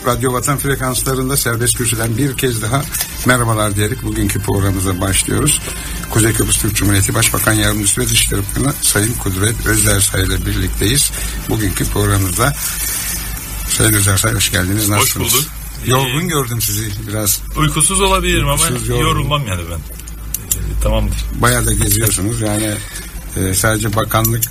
Radyo Vatan frekanslarında serbest kürsüden bir kez daha merhabalar diyerek bugünkü programımıza başlıyoruz. Kuzey Kıbrıs Türk Cumhuriyeti Başbakan Yardımcısı ve Dışişleri Bakanı Sayın Kudret Özdersay ile birlikteyiz. Bugünkü programımızda Sayın Özdersay hoş geldiniz. Nasılsınız? Hoş bulduk. Yorgun gördüm sizi biraz. Uykusuz olabilirim ama yorulmam yani ben. Tamamdır. Bayağı da geziyorsunuz yani. Sadece bakanlık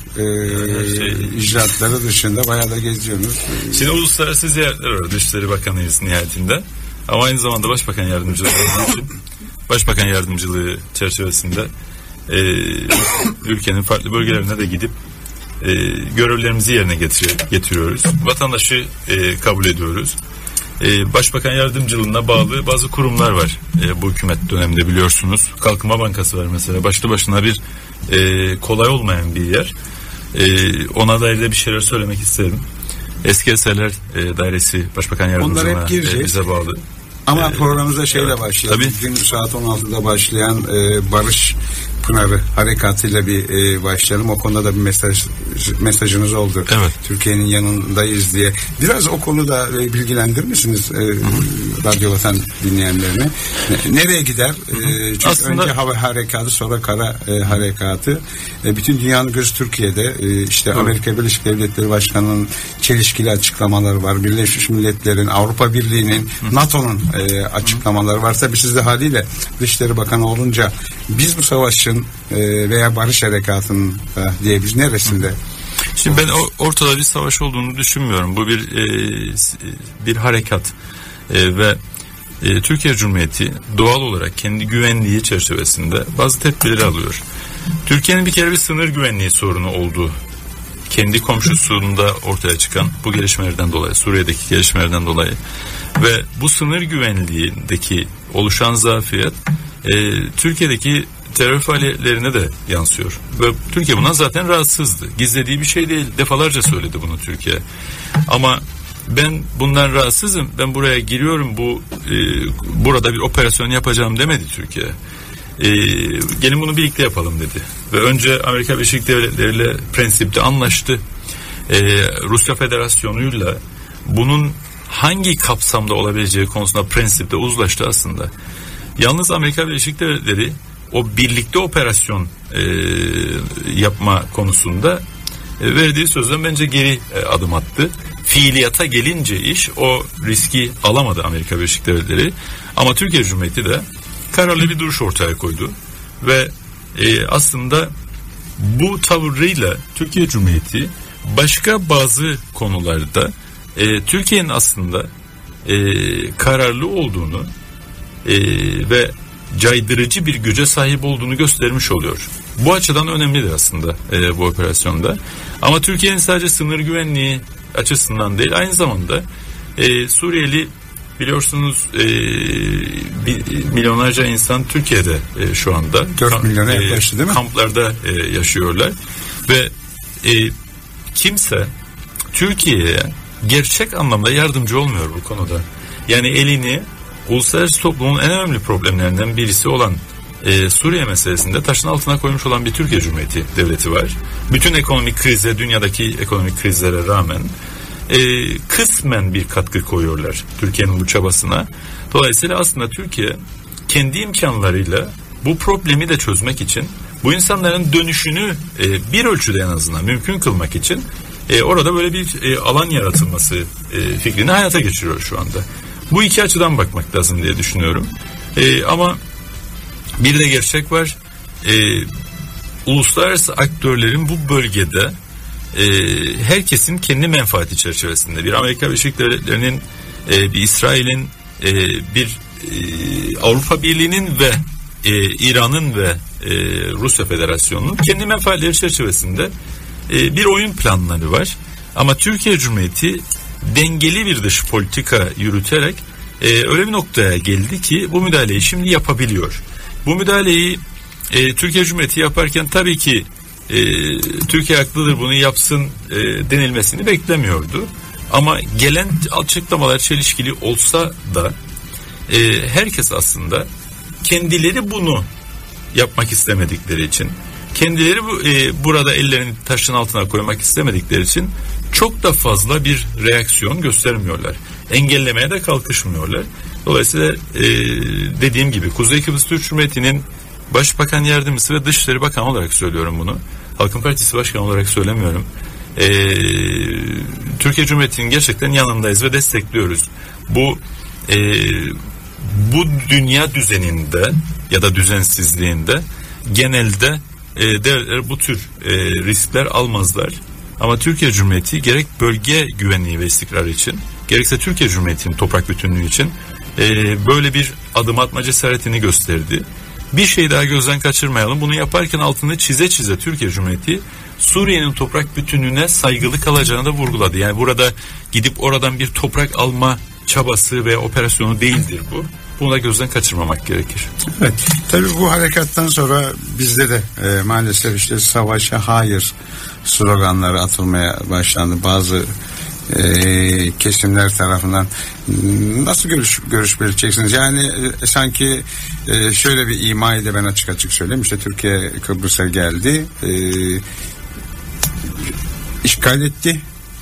icraatları dışında bayağı da geziyorsunuz. Şimdi uluslararası ziyaretler var. Dışişleri Bakanıyız nihayetinde. Ama aynı zamanda Başbakan Yardımcılığı olduğu için Başbakan Yardımcılığı çerçevesinde ülkenin farklı bölgelerine de gidip görevlerimizi yerine getiriyoruz. Vatandaşı kabul ediyoruz. Başbakan Yardımcılığına bağlı bazı kurumlar var bu hükümet döneminde, biliyorsunuz. Kalkınma Bankası var mesela. Başlı başına bir kolay olmayan bir yer. Ona dair de bir şeyler söylemek isterim. Eski Eserler Dairesi Başbakan Yardımcılığına bize bağlı. Ama programımızda şeyle başlayalım. Tabii. Bugün saat 16'da başlayan Barış Pınarı harekatıyla bir başlayalım. O konuda da bir mesajınız oldu. Evet. Türkiye'nin yanındayız diye. Biraz o konuda bilgilendirir misiniz Radyo Vatan dinleyenlerine? Nereye gider? Çünkü aslında önce hava harekatı, sonra kara harekatı. Bütün dünyanın gözü Türkiye'de. İşte Amerika Birleşik Devletleri Başkanı'nın çelişkili açıklamaları var. Birleşmiş Milletler'in, Avrupa Birliği'nin, NATO'nun açıklamaları var. Tabii siz de haliyle Dışişleri Bakanı olunca biz bu savaşın veya barış harekatının diye biz neresinde? Şimdi ben ortada bir savaş olduğunu düşünmüyorum. Bu bir harekat ve Türkiye Cumhuriyeti doğal olarak kendi güvenliği çerçevesinde bazı tedbirleri alıyor. Türkiye'nin bir kere bir sınır güvenliği sorunu olduğu, kendi komşusunda ortaya çıkan bu gelişmelerden dolayı, Suriye'deki gelişmelerden dolayı ve bu sınır güvenliğindeki oluşan zafiyet Türkiye'deki terör faaliyetlerine de yansıyor. Ve Türkiye bundan zaten rahatsızdı. Gizlediği bir şey değil. Defalarca söyledi bunu Türkiye. Ama ben bundan rahatsızım. Ben buraya giriyorum. Burada bir operasyon yapacağım demedi Türkiye. Gelin bunu birlikte yapalım dedi. Ve önce Amerika Birleşik Devletleri ile prensipte anlaştı. Rusya Federasyonu'yla bunun hangi kapsamda olabileceği konusunda prensipte uzlaştı aslında. Yalnız Amerika Birleşik Devletleri o birlikte operasyon yapma konusunda verdiği sözden bence geri adım attı. Fiiliyata gelince iş o riski alamadı Amerika Birleşik Devletleri. Ama Türkiye Cumhuriyeti de kararlı bir duruş ortaya koydu. Ve aslında bu tavırıyla Türkiye Cumhuriyeti başka bazı konularda Türkiye'nin aslında kararlı olduğunu ve caydırıcı bir güce sahip olduğunu göstermiş oluyor. Bu açıdan önemlidir aslında bu operasyonda. Ama Türkiye'nin sadece sınır güvenliği açısından değil, aynı zamanda Suriyeli, biliyorsunuz milyonlarca insan Türkiye'de şu anda 4 milyona yaklaştı değil mi? Kamplarda yaşıyorlar ve kimse Türkiye'ye gerçek anlamda yardımcı olmuyor bu konuda. Yani elini uluslararası toplumun en önemli problemlerinden birisi olan Suriye meselesinde taşın altına koymuş olan bir Türkiye Cumhuriyeti devleti var. Bütün ekonomik krize, dünyadaki ekonomik krizlere rağmen kısmen bir katkı koyuyorlar Türkiye'nin bu çabasına. Dolayısıyla aslında Türkiye kendi imkanlarıyla bu problemi de çözmek için, bu insanların dönüşünü bir ölçüde en azından mümkün kılmak için orada böyle bir alan yaratılması fikrini hayata geçiriyor şu anda. Bu iki açıdan bakmak lazım diye düşünüyorum. Ama bir de gerçek var. Uluslararası aktörlerin bu bölgede herkesin kendi menfaati çerçevesinde, bir Amerika Birleşik Devletleri'nin, bir İsrail'in, bir Avrupa Birliği'nin ve İran'ın ve Rusya Federasyonu'nun kendi menfaatleri çerçevesinde bir oyun planları var. Ama Türkiye Cumhuriyeti dengeli bir dış politika yürüterek öyle bir noktaya geldi ki bu müdahaleyi şimdi yapabiliyor. Bu müdahaleyi Türkiye Cumhuriyeti yaparken tabii ki Türkiye haklıdır, bunu yapsın denilmesini beklemiyordu. Ama gelen açıklamalar çelişkili olsa da herkes aslında kendileri bunu yapmak istemedikleri için, kendileri burada ellerini taşın altına koymak istemedikleri için çok da fazla bir reaksiyon göstermiyorlar. engellemeye de kalkışmıyorlar. Dolayısıyla dediğim gibi Kuzey Kıbrıs Türk Cumhuriyeti'nin Başbakan Yardımcısı ve Dışişleri Bakanı olarak söylüyorum bunu. Halkın Partisi Başkanı olarak söylemiyorum. Türkiye Cumhuriyeti'nin gerçekten yanındayız ve destekliyoruz. Bu dünya düzeninde ya da düzensizliğinde genelde devletler bu tür riskler almazlar. Ama Türkiye Cumhuriyeti gerek bölge güvenliği ve istikrarı için, gerekse Türkiye Cumhuriyeti'nin toprak bütünlüğü için böyle bir adım atma cesaretini gösterdi. Bir şey daha gözden kaçırmayalım. Bunu yaparken altını çize çize Türkiye Cumhuriyeti Suriye'nin toprak bütünlüğüne saygılı kalacağını da vurguladı. Yani burada gidip oradan bir toprak alma çabası ve operasyonu değildir bu. Bunu da gözden kaçırmamak gerekir. Evet. Tabii bu harekattan sonra bizde de maalesef işte savaşa hayır sloganları atılmaya başlandı. Bazı kesimler tarafından. Nasıl görüş belirteceksiniz? Yani sanki şöyle bir imayı da ben açık söyleyeyim. İşte Türkiye Kıbrıs'a geldi, işgal etti.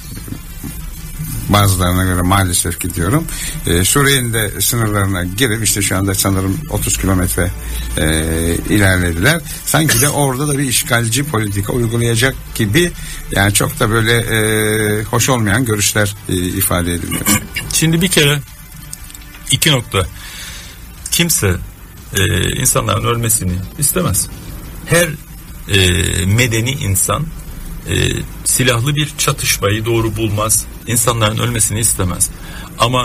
Bazılarına göre maalesef gidiyorum. Suriye'nin de sınırlarına girip işte şu anda sanırım 30 kilometre ilerlediler. Sanki de orada da bir işgalci politika uygulayacak gibi, yani çok da böyle hoş olmayan görüşler ifade ediliyor. Şimdi bir kere 2 nokta. Kimse insanların ölmesini istemez. Her medeni insan silahlı bir çatışmayı doğru bulmaz. İnsanların ölmesini istemez. Ama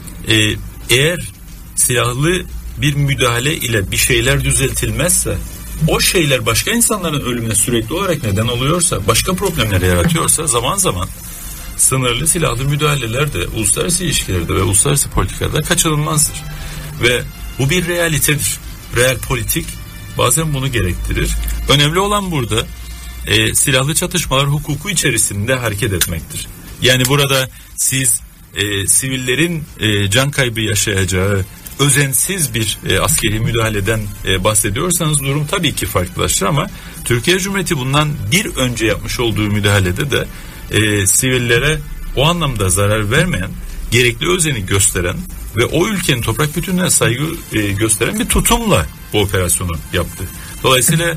eğer silahlı bir müdahale ile bir şeyler düzeltilmezse, o şeyler başka insanların ölümüne sürekli olarak neden oluyorsa, başka problemler yaratıyorsa, zaman zaman sınırlı silahlı müdahaleler de uluslararası ilişkilerde ve uluslararası politikada kaçınılmazdır. Ve bu bir realitedir. Real politik bazen bunu gerektirir. Önemli olan burada silahlı çatışmalar hukuku içerisinde hareket etmektir. Yani burada siz sivillerin can kaybı yaşayacağı özensiz bir askeri müdahaleden bahsediyorsanız durum tabii ki farklılaşır, ama Türkiye Cumhuriyeti bundan bir önce yapmış olduğu müdahalede de sivillere o anlamda zarar vermeyen, gerekli özeni gösteren ve o ülkenin toprak bütünlüğüne saygı gösteren bir tutumla bu operasyonu yaptı. Dolayısıyla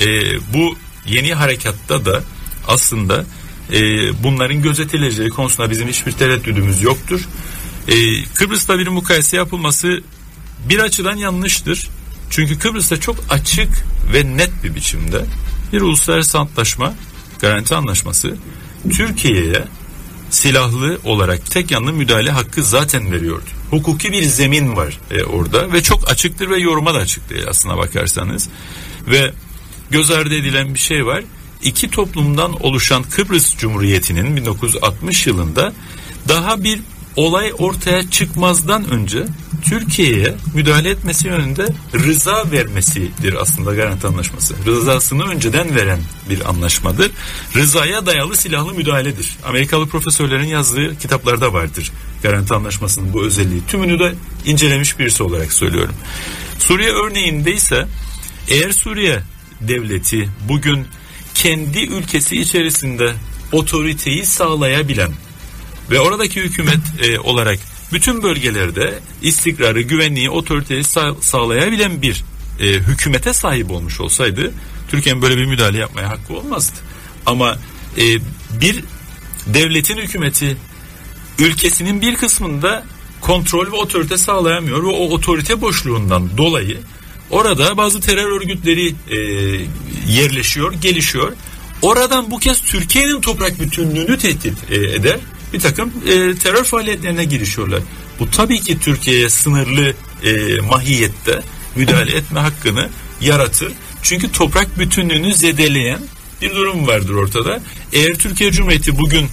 bu yeni harekatta da aslında bunların gözetileceği konusunda bizim hiçbir tereddüdümüz yoktur. Kıbrıs'ta bir mukayese yapılması bir açıdan yanlıştır. Çünkü Kıbrıs'ta çok açık ve net bir biçimde bir uluslararası antlaşma, garanti anlaşması Türkiye'ye silahlı olarak tek yanlı müdahale hakkı zaten veriyordu. Hukuki bir zemin var orada ve çok açıktır ve yoruma da açık değil aslına bakarsanız. Ve göz ardı edilen bir şey var. İki toplumdan oluşan Kıbrıs Cumhuriyeti'nin 1960 yılında daha bir olay ortaya çıkmazdan önce Türkiye'ye müdahale etmesi yönünde rıza vermesidir aslında garanti anlaşması. Rızasını önceden veren bir anlaşmadır. Rızaya dayalı silahlı müdahaledir. Amerikalı profesörlerin yazdığı kitaplarda vardır garanti anlaşmasının bu özelliği. Tümünü de incelemiş birisi olarak söylüyorum. Suriye örneğinde ise eğer Suriye devleti bugün kendi ülkesi içerisinde otoriteyi sağlayabilen ve oradaki hükümet olarak bütün bölgelerde istikrarı, güvenliği, otoriteyi sağlayabilen bir hükümete sahip olmuş olsaydı Türkiye'nin böyle bir müdahale yapmaya hakkı olmazdı. Ama bir devletin hükümeti ülkesinin bir kısmında kontrol ve otorite sağlayamıyor ve o otorite boşluğundan dolayı orada bazı terör örgütleri yerleşiyor, gelişiyor. Oradan bu kez Türkiye'nin toprak bütünlüğünü tehdit eder. Bir takım terör faaliyetlerine girişiyorlar. Bu tabii ki Türkiye'ye sınırlı mahiyette müdahale etme hakkını yaratır. Çünkü toprak bütünlüğünü zedeleyen bir durum vardır ortada. Eğer Türkiye Cumhuriyeti bugün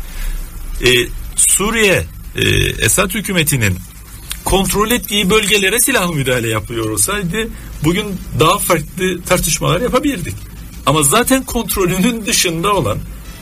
Suriye Esad hükümetinin kontrol ettiği bölgelere silahlı müdahale yapıyor olsaydı bugün daha farklı tartışmalar yapabilirdik. Ama zaten kontrolünün dışında olan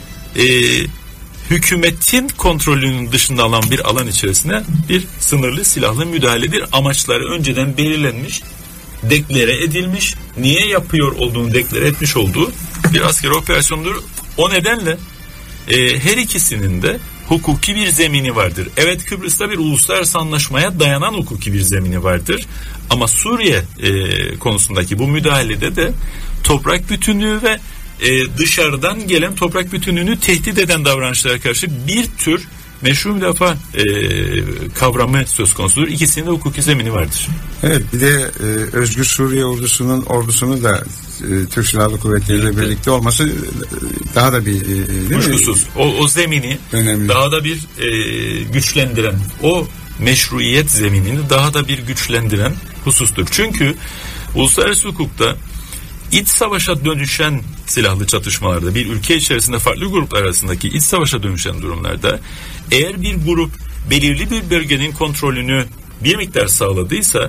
hükümetin kontrolünün dışında olan bir alan içerisine bir sınırlı silahlı müdahaledir. Amaçları önceden belirlenmiş, deklare edilmiş, niye yapıyor olduğunu deklare etmiş olduğu bir askeri operasyondur. O nedenle her ikisinin de hukuki bir zemini vardır. Evet, Kıbrıs'ta bir uluslararası anlaşmaya dayanan hukuki bir zemini vardır. Ama Suriye konusundaki bu müdahalede de toprak bütünlüğü ve dışarıdan gelen toprak bütünlüğünü tehdit eden davranışlara karşı bir tür meşru müdafaa kavramı söz konusudur. İkisinin de hukuki zemini vardır. Evet, bir de Özgür Suriye ordusunu da Türk Silahlı Kuvvetleri ile birlikte olması daha da bir kuşkusuz o zemini önemli. Daha da bir güçlendiren, o meşruiyet zeminini daha da bir güçlendiren husustur. Çünkü uluslararası hukukta iç savaşa dönüşen silahlı çatışmalarda, bir ülke içerisinde farklı gruplar arasındaki iç savaşa dönüşen durumlarda, eğer bir grup belirli bir bölgenin kontrolünü bir miktar sağladıysa,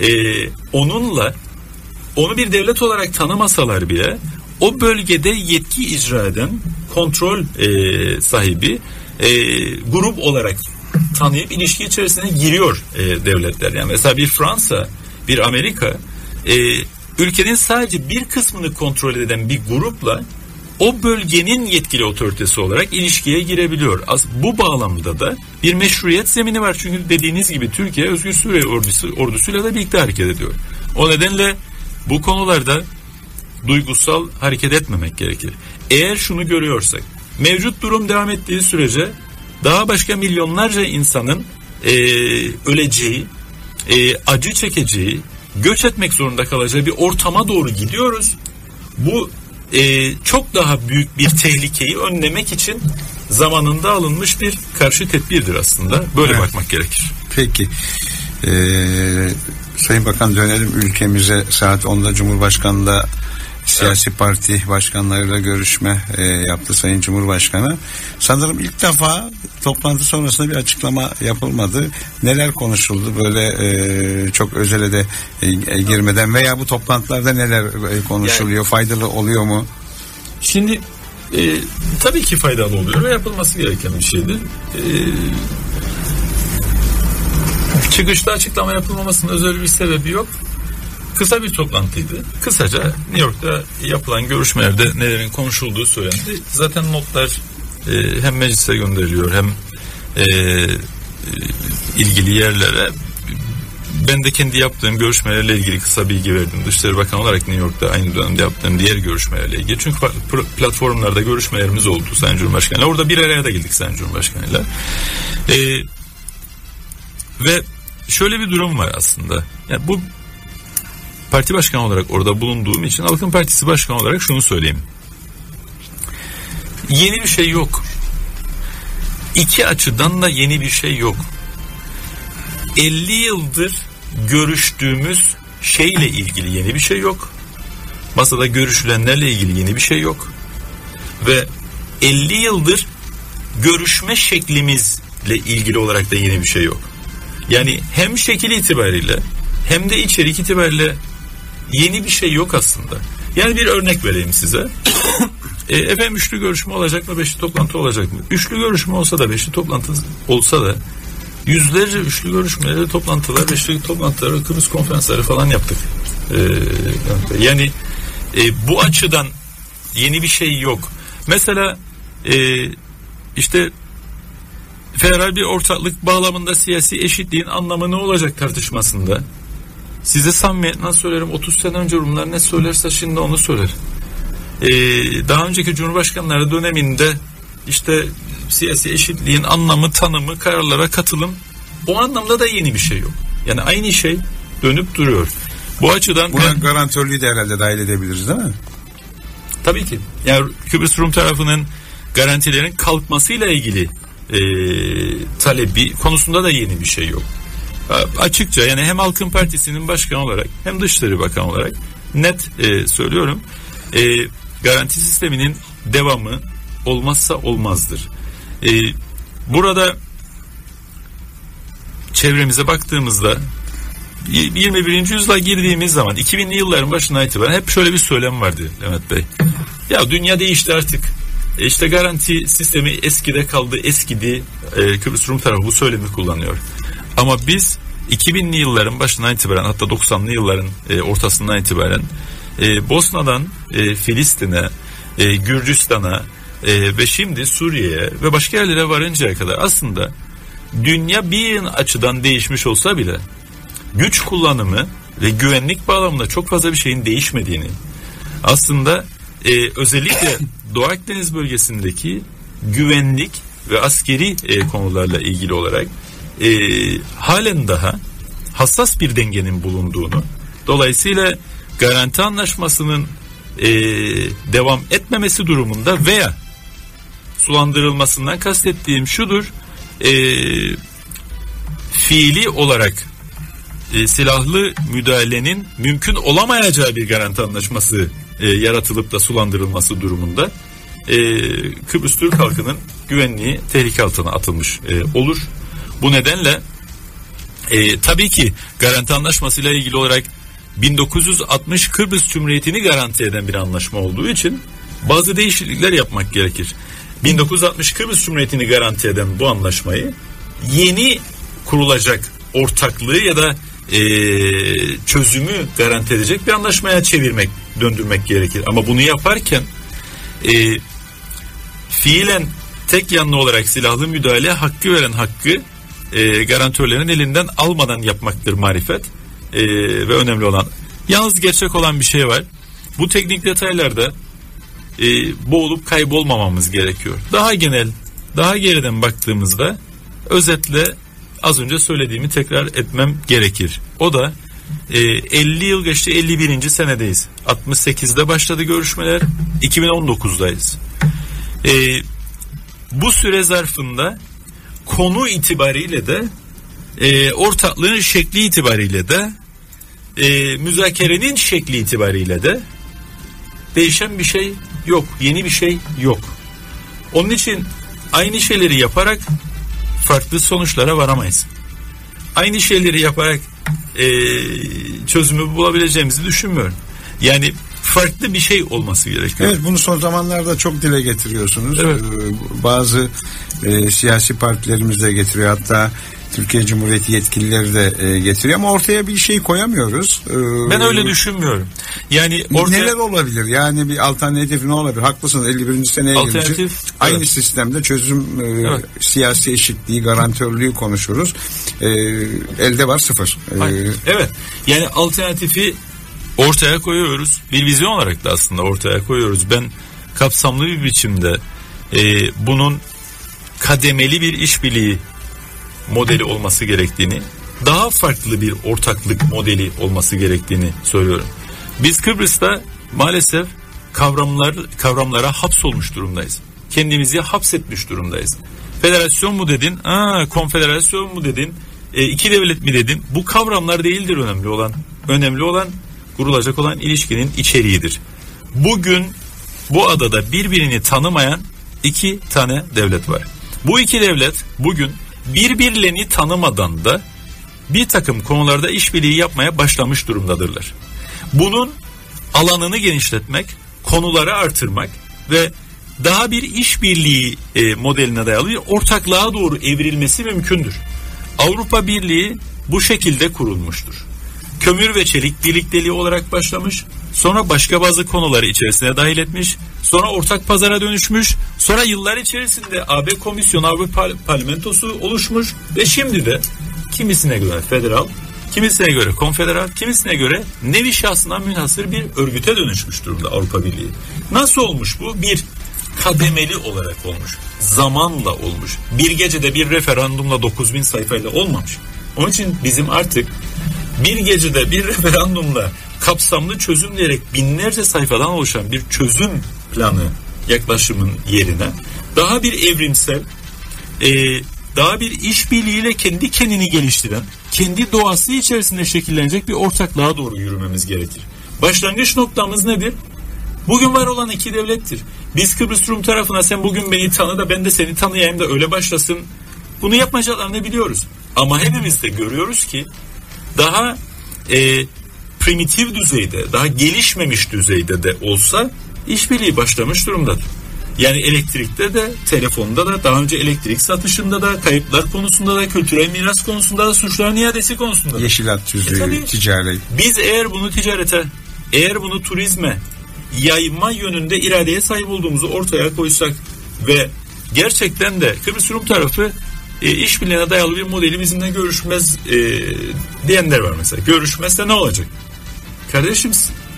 onu bir devlet olarak tanımasalar bile o bölgede yetki icra eden kontrol sahibi grup olarak tanıyıp ilişki içerisine giriyor devletler. Yani mesela bir Fransa, bir Amerika ülkenin sadece bir kısmını kontrol eden bir grupla o bölgenin yetkili otoritesi olarak ilişkiye girebiliyor. Bu bağlamda da bir meşruiyet zemini var. Çünkü dediğiniz gibi Türkiye Özgür Suriye ordusuyla da birlikte hareket ediyor. O nedenle bu konularda duygusal hareket etmemek gerekir. Eğer şunu görüyorsak, mevcut durum devam ettiği sürece daha başka milyonlarca insanın öleceği, acı çekeceği, göç etmek zorunda kalacağı bir ortama doğru gidiyoruz. Bu çok daha büyük bir tehlikeyi önlemek için zamanında alınmış bir karşı tedbirdir aslında. Böyle evet, bakmak gerekir. Peki. Sayın Bakan, dönelim ülkemize. Saat 10'da Cumhurbaşkanı'nda siyasi parti başkanlarıyla görüşme yaptı Sayın Cumhurbaşkanı. Sanırım ilk defa toplantı sonrasında bir açıklama yapılmadı. Neler konuşuldu böyle çok özele de girmeden, veya bu toplantılarda neler konuşuluyor? Yani, faydalı oluyor mu? Şimdi tabii ki faydalı oluyor ve yapılması gereken bir şeydir. Çıkışta açıklama yapılmamasının özel bir sebebi yok. Kısa bir toplantıydı. Kısaca New York'ta yapılan görüşmelerde nelerin konuşulduğu söylendi. Zaten notlar hem meclise gönderiliyor hem ilgili yerlere. Ben de kendi yaptığım görüşmelerle ilgili kısa bilgi verdim. Dışişleri Bakanı olarak New York'ta aynı dönemde yaptığım diğer görüşmelerle ilgili. Çünkü platformlarda görüşmelerimiz oldu Sayın Cumhurbaşkanı'yla. Orada bir araya da geldik Sayın Cumhurbaşkanı'yla. Ve şöyle bir durum var aslında. Yani bu parti başkanı olarak orada bulunduğum için, Halkın Partisi başkanı olarak şunu söyleyeyim. Yeni bir şey yok. İki açıdan da yeni bir şey yok. 50 yıldır görüştüğümüz şeyle ilgili yeni bir şey yok. Masada görüşülenlerle ilgili yeni bir şey yok. Ve 50 yıldır görüşme şeklimizle ilgili olarak da yeni bir şey yok. Yani hem şekil itibariyle hem de içerik itibariyle yeni bir şey yok aslında. Yani bir örnek vereyim size. Efendim, üçlü görüşme olacak mı, beşli toplantı olacak mı? Üçlü görüşme olsa da, beşli toplantı olsa da yüzlerce üçlü görüşmeleri, toplantılar, beşli toplantılar, Kıbrıs konferansları falan yaptık. Yani bu açıdan yeni bir şey yok. Mesela işte federal bir ortaklık bağlamında siyasi eşitliğin anlamı ne olacak tartışmasında, size samimiyetle söylerim, 30 sene önce Rumlar ne söylerse şimdi onu söyler. Daha önceki Cumhurbaşkanları döneminde işte siyasi eşitliğin anlamı, tanımı, kararlara katılım, o anlamda da yeni bir şey yok. Yani aynı şey dönüp duruyor. Bu açıdan buna garantörlüğü de herhalde dahil edebiliriz, değil mi? Tabii ki. Yani Kıbrıs Rum tarafının garantilerin kalkmasıyla ilgili talebi konusunda da yeni bir şey yok. Açıkça, yani hem Halkın Partisi'nin başkanı olarak hem Dışişleri Bakanı olarak net söylüyorum. Garanti sisteminin devamı olmazsa olmazdır. Burada çevremize baktığımızda 21. yüzyıla girdiğimiz zaman 2000'li yılların başına itibaren hep şöyle bir söylem vardı Levent Bey. Ya dünya değişti artık. İşte garanti sistemi eskide kaldı, eskidi. Kıbrıs Rum tarafı bu söylemi kullanıyor. Ama biz 2000'li yılların başından itibaren, hatta 90'lı yılların ortasından itibaren Bosna'dan Filistin'e, Gürcistan'a, Ve şimdi Suriye'ye ve başka yerlere varıncaya kadar aslında dünya bir açıdan değişmiş olsa bile güç kullanımı ve güvenlik bağlamında çok fazla bir şeyin değişmediğini, aslında özellikle Doğu Akdeniz bölgesindeki güvenlik ve askeri konularla ilgili olarak halen daha hassas bir dengenin bulunduğunu, dolayısıyla garanti anlaşmasının devam etmemesi durumunda veya sulandırılmasından kastettiğim şudur, fiili olarak silahlı müdahalenin mümkün olamayacağı bir garanti anlaşması yaratılıp da sulandırılması durumunda Kıbrıs Türk halkının güvenliği tehlike altına atılmış olur. Bu nedenle tabii ki garanti anlaşmasıyla ilgili olarak 1960 Kıbrıs Cumhuriyeti'ni garanti eden bir anlaşma olduğu için bazı değişiklikler yapmak gerekir. 1960 Kıbrıs Cumhuriyeti'ni garanti eden bu anlaşmayı yeni kurulacak ortaklığı ya da çözümü garanti edecek bir anlaşmaya çevirmek, döndürmek gerekir. Ama bunu yaparken fiilen tek yanlı olarak silahlı müdahale hakkı veren hakkı garantörlerin elinden almadan yapmaktır marifet. Ve önemli olan, yalnız gerçek olan bir şey var. Bu teknik detaylarda boğulup kaybolmamamız gerekiyor. Daha genel, daha geriden baktığımızda özetle az önce söylediğimi tekrar etmem gerekir. O da 50 yıl geçti, 51. senedeyiz. 68'de başladı görüşmeler, 2019'dayız. Bu süre zarfında konu itibariyle de ortaklığın şekli itibariyle de müzakerenin şekli itibariyle de değişen bir şey yok. Yeni bir şey yok. Onun için aynı şeyleri yaparak farklı sonuçlara varamayız. Aynı şeyleri yaparak çözümü bulabileceğimizi düşünmüyorum. Yani farklı bir şey olması gerekiyor. Evet, bunu son zamanlarda çok dile getiriyorsunuz. Evet. Bazı siyasi partilerimiz de getiriyor. Hatta Türkiye Cumhuriyeti yetkilileri de getiriyor ama ortaya bir şey koyamıyoruz. Ben öyle düşünmüyorum. Yani neler olabilir? Yani bir alternatif ne olabilir? Haklısınız, 51. seneye gireceğiz. Aynı sistemde çözüm, siyasi eşitliği, garantörlüğü konuşuruz. Elde var sıfır. Evet. Yani alternatifi ortaya koyuyoruz. Bir vizyon olarak da aslında ortaya koyuyoruz. Ben kapsamlı bir biçimde bunun kademeli bir işbirliği modeli olması gerektiğini, daha farklı bir ortaklık modeli olması gerektiğini söylüyorum. Biz Kıbrıs'ta maalesef kavramlara hapsolmuş durumdayız. Kendimizi hapsetmiş durumdayız. Federasyon mu dedin? Konfederasyon mu dedin? İki devlet mi dedin? Bu kavramlar değildir önemli olan. Önemli olan kurulacak olan ilişkinin içeriğidir. Bugün bu adada birbirini tanımayan iki tane devlet var. Bu iki devlet bugün birbirlerini tanımadan da bir takım konularda işbirliği yapmaya başlamış durumdadırlar. Bunun alanını genişletmek, konuları artırmak ve daha bir işbirliği modeline dayalı bir ortaklığa doğru evrilmesi mümkündür. Avrupa Birliği bu şekilde kurulmuştur. Kömür ve çelik birlikteliği olarak başlamış, sonra başka bazı konuları içerisine dahil etmiş, sonra ortak pazara dönüşmüş, sonra yıllar içerisinde AB Komisyonu, Avrupa Parlamentosu oluşmuş ve şimdi de kimisine göre federal, kimisine göre konfederal, kimisine göre nevi şahsına münhasır bir örgüte dönüşmüş durumda Avrupa Birliği. Nasıl olmuş bu? Bir, kademeli olarak olmuş, zamanla olmuş. Bir gecede bir referandumla 9000 sayfayla olmamış. Onun için bizim artık bir gecede bir referandumla kapsamlı çözüm diyerek binlerce sayfadan oluşan bir çözüm planı yaklaşımın yerine daha bir evrimsel, daha bir işbirliğiyle kendi kendini geliştiren, kendi doğası içerisinde şekillenecek bir ortaklığa doğru yürümemiz gerekir. Başlangıç noktamız nedir? Bugün var olan iki devlettir. Biz Kıbrıs Rum tarafına sen bugün beni tanı da ben de seni tanıyayım da öyle başlasın. Bunu yapmayacaklarını biliyoruz. Ama hepimiz de görüyoruz ki daha primitif düzeyde, daha gelişmemiş düzeyde de olsa işbirliği başlamış durumdadır. Yani elektrikte de, telefonda da, daha önce elektrik satışında da, kayıplar konusunda da, kültürel miras konusunda da, suçların iadesi konusunda da. Yeşilhat tüzüğü, ticaret. Biz eğer bunu ticarete, eğer bunu turizme yayma yönünde iradeye sahip olduğumuzu ortaya koysak, Ve gerçekten de Kıbrıs Rum tarafı işbirliğine dayalı bir modeli bizimle görüşmez diyenler var mesela. Görüşmezse ne olacak? Kardeşim,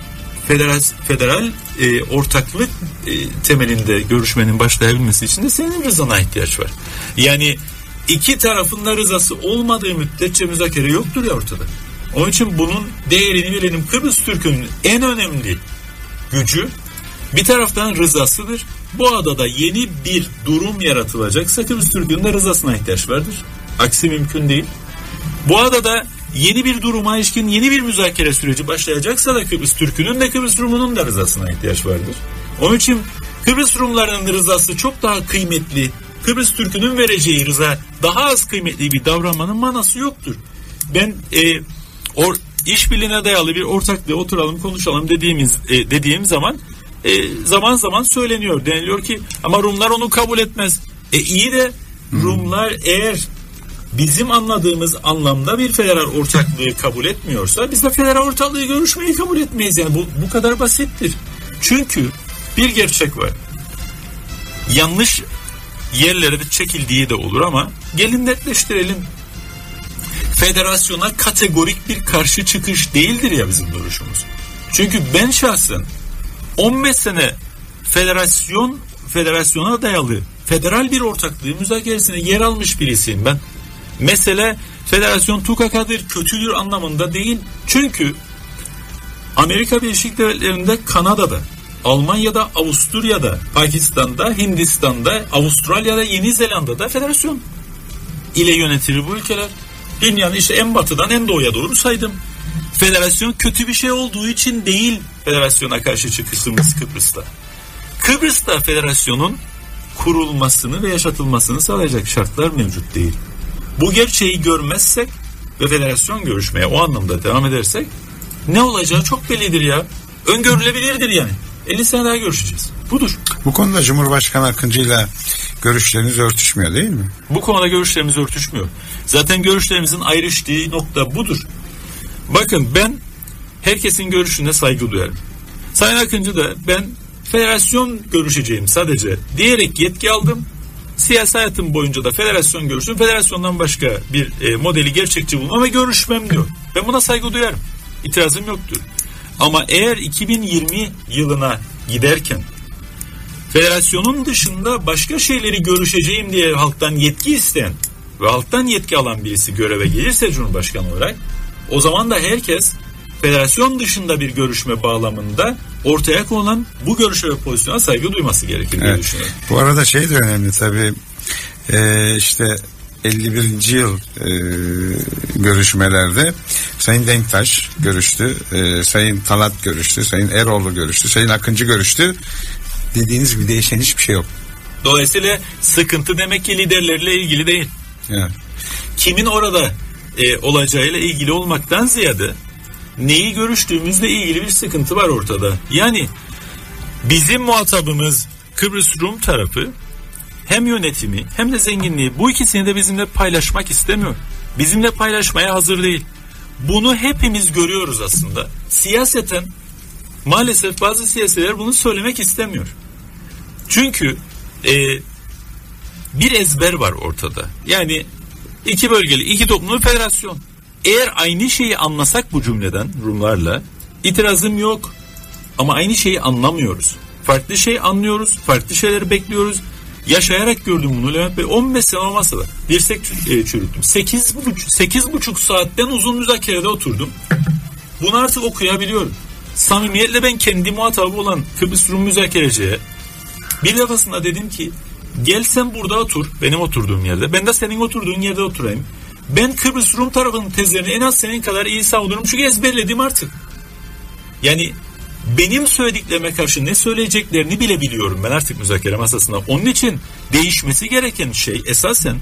federal ortaklık temelinde görüşmenin başlayabilmesi için de senin rızana ihtiyaç var. Yani iki tarafın da rızası olmadığı müddetçe müzakere yoktur ya ortada. Onun için bunun değerini bilelim. Kıbrıs Türk'ünün en önemli gücü bir taraftan rızasıdır. Bu adada yeni bir durum yaratılacaksa Kıbrıs Türk'ünün de rızasına ihtiyaç vardır. Aksi mümkün değil. Bu adada yeni bir duruma ilişkin yeni bir müzakere süreci başlayacaksa da Kıbrıs Türk'ünün de Kıbrıs Rum'unun da rızasına ihtiyaç vardır. Onun için Kıbrıs Rumlarının rızası çok daha kıymetli. Kıbrıs Türk'ünün vereceği rıza daha az kıymetli bir davranmanın manası yoktur. Ben işbirliğine dayalı bir ortaklığı oturalım konuşalım dediğim zaman zaman zaman söyleniyor. Deniliyor ki ama Rumlar onu kabul etmez. İyi de Rumlar eğer bizim anladığımız anlamda bir federal ortaklığı kabul etmiyorsa biz de federal ortaklığı görüşmeyi kabul etmeyiz. Yani bu kadar basittir. Çünkü bir gerçek var. Yanlış yerlere de çekildiği de olur ama gelin netleştirelim. Federasyona kategorik bir karşı çıkış değildir ya bizim duruşumuz. Çünkü ben şahsen 15 sene federasyona dayalı federal bir ortaklığı müzakeresine yer almış birisiyim ben. Mesele federasyon tukakadır, kötüdür anlamında değil. Çünkü Amerika Birleşik Devletleri'nde, Kanada'da, Almanya'da, Avusturya'da, Pakistan'da, Hindistan'da, Avustralya'da, Yeni Zelanda'da federasyon ile yönetilir bu ülkeler. Dünyanın işte en batıdan en doğuya doğru saydım. Federasyon kötü bir şey olduğu için değil federasyona karşı çıkışımız Kıbrıs'ta. Kıbrıs'ta federasyonun kurulmasını ve yaşatılmasını sağlayacak şartlar mevcut değil. Bu gerçeği görmezsek ve federasyon görüşmeye o anlamda devam edersek ne olacağı çok bellidir ya. Öngörülebilirdir yani. 50 sene daha görüşeceğiz. Budur. Bu konuda Cumhurbaşkanı Akıncı'yla görüşleriniz örtüşmüyor değil mi? Bu konuda görüşlerimiz örtüşmüyor. Zaten görüşlerimizin ayrıştığı nokta budur. Bakın ben herkesin görüşüne saygı duyarım. Sayın Akıncı da ben federasyon görüşeceğim sadece diyerek yetki aldım. Siyasi hayatım boyunca da federasyon görüştüm. Federasyondan başka bir modeli gerçekçi bulmam ve görüşmem diyor. Ben buna saygı duyarım. İtirazım yoktur. Ama eğer 2020 yılına giderken federasyonun dışında başka şeyleri görüşeceğim diye halktan yetki isteyen ve halktan yetki alan birisi göreve gelirse Cumhurbaşkanı olarak o zaman da herkes federasyon dışında bir görüşme bağlamında ortaya konulan bu görüşe ve pozisyona saygı duyması gerekir diye düşünüyorum. Bu arada şey de önemli tabii işte 51. yıl görüşmelerde Sayın Denktaş görüştü, Sayın Talat görüştü, Sayın Eroğlu görüştü, Sayın Akıncı görüştü. Dediğiniz gibi değişen hiçbir şey yok. Dolayısıyla sıkıntı demek ki liderlerle ilgili değil. Evet. Kimin orada olacağıyla ilgili olmaktan ziyade neyi görüştüğümüzle ilgili bir sıkıntı var ortada. Yani bizim muhatabımız Kıbrıs Rum tarafı hem yönetimi hem de zenginliği bu ikisini de bizimle paylaşmak istemiyor. Bizimle paylaşmaya hazır değil. Bunu hepimiz görüyoruz aslında. Siyaseten maalesef bazı siyasetçiler bunu söylemek istemiyor. Çünkü bir ezber var ortada. Yani iki bölgeli, iki toplumlu federasyon. Eğer aynı şeyi anlasak bu cümleden Rumlarla itirazım yok. Ama aynı şeyi anlamıyoruz. Farklı şey anlıyoruz, farklı şeyleri bekliyoruz. Yaşayarak gördüm bunu Levent Bey. 15 sene olmazsa da dirsek çürüttüm. 8,5 saatten uzun müzakerede oturdum. Bunu artık okuyabiliyorum. Samimiyetle ben kendi muhatabı olan Kıbrıs Rum müzakereciye bir defasında dedim ki gel sen burada otur benim oturduğum yerde. Ben de senin oturduğun yerde oturayım. Ben Kıbrıs Rum tarafının tezlerini en az senin kadar iyi savunurum çünkü ezberledim artık. Yani benim söylediklerime karşı ne söyleyeceklerini bile biliyorum ben artık müzakere masasında. Onun için değişmesi gereken şey esasen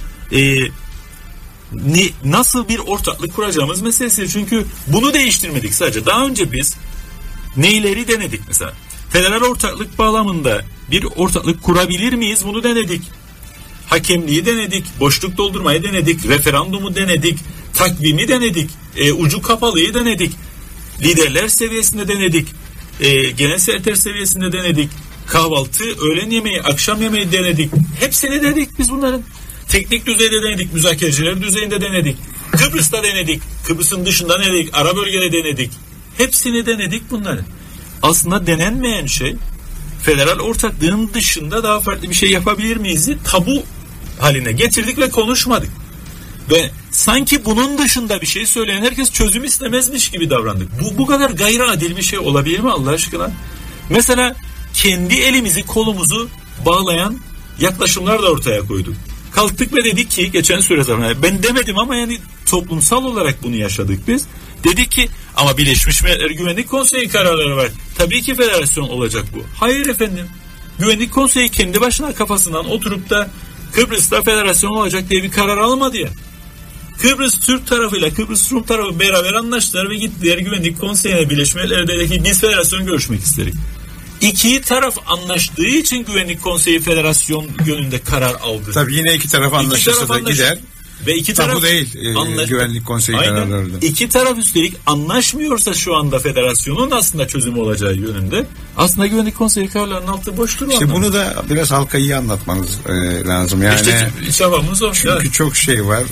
nasıl bir ortaklık kuracağımız meselesi. Çünkü bunu değiştirmedik sadece. Daha önce biz neyleri denedik mesela? Federal ortaklık bağlamında bir ortaklık kurabilir miyiz? Bunu denedik. Hakemliği denedik, boşluk doldurmayı denedik, referandumu denedik, takvimi denedik, ucu kapalıyı denedik, liderler seviyesinde denedik, genel sekreter seviyesinde denedik, kahvaltı, öğlen yemeği, akşam yemeği denedik. Hepsini denedik biz bunların. Teknik düzeyde denedik, müzakereciler düzeyinde denedik. Kıbrıs'ta denedik, Kıbrıs'ın dışında denedik, ara bölgede denedik. Hepsini denedik bunları. Aslında denenmeyen şey, federal ortaklığın dışında daha farklı bir şey yapabilir miyiz? Tabu haline getirdik ve konuşmadık. Ve sanki bunun dışında bir şey söyleyen herkes çözüm istemezmiş gibi davrandık. Bu kadar gayri adil bir şey olabilir mi Allah aşkına? Mesela kendi elimizi kolumuzu bağlayan yaklaşımlar da ortaya koyduk. Kalktık ve dedik ki geçen süre zarfında, ben demedim ama yani toplumsal olarak bunu yaşadık biz. Dedik ki ama Birleşmiş Milletler Güvenlik Konseyi kararları var. Tabii ki federasyon olacak bu. Hayır efendim. Güvenlik Konseyi kendi başına kafasından oturup da Kıbrıs'ta federasyon olacak diye bir karar almadı ya. Kıbrıs Türk tarafıyla Kıbrıs Rum tarafı beraber anlaştılar ve gittiler Güvenlik Konseyi'ne, Birleşmiş Milletler'deki biz federasyon görüşmek istedik. İki taraf anlaştığı için Güvenlik Konseyi federasyon yönünde karar aldı. Tabii yine iki taraf anlaşırsa da gider. Ve iki taraf tabu değil Güvenlik Konseyi kararları da. İki taraf üstelik anlaşmıyorsa şu anda federasyonun aslında çözümü olacağı yönünde. Aslında Güvenlik Konseyi kararlarının altı boş duruyor. İşte bunu da biraz halka iyi anlatmanız lazım. Yani İşte çabamız o. Çünkü ya, çok şey var.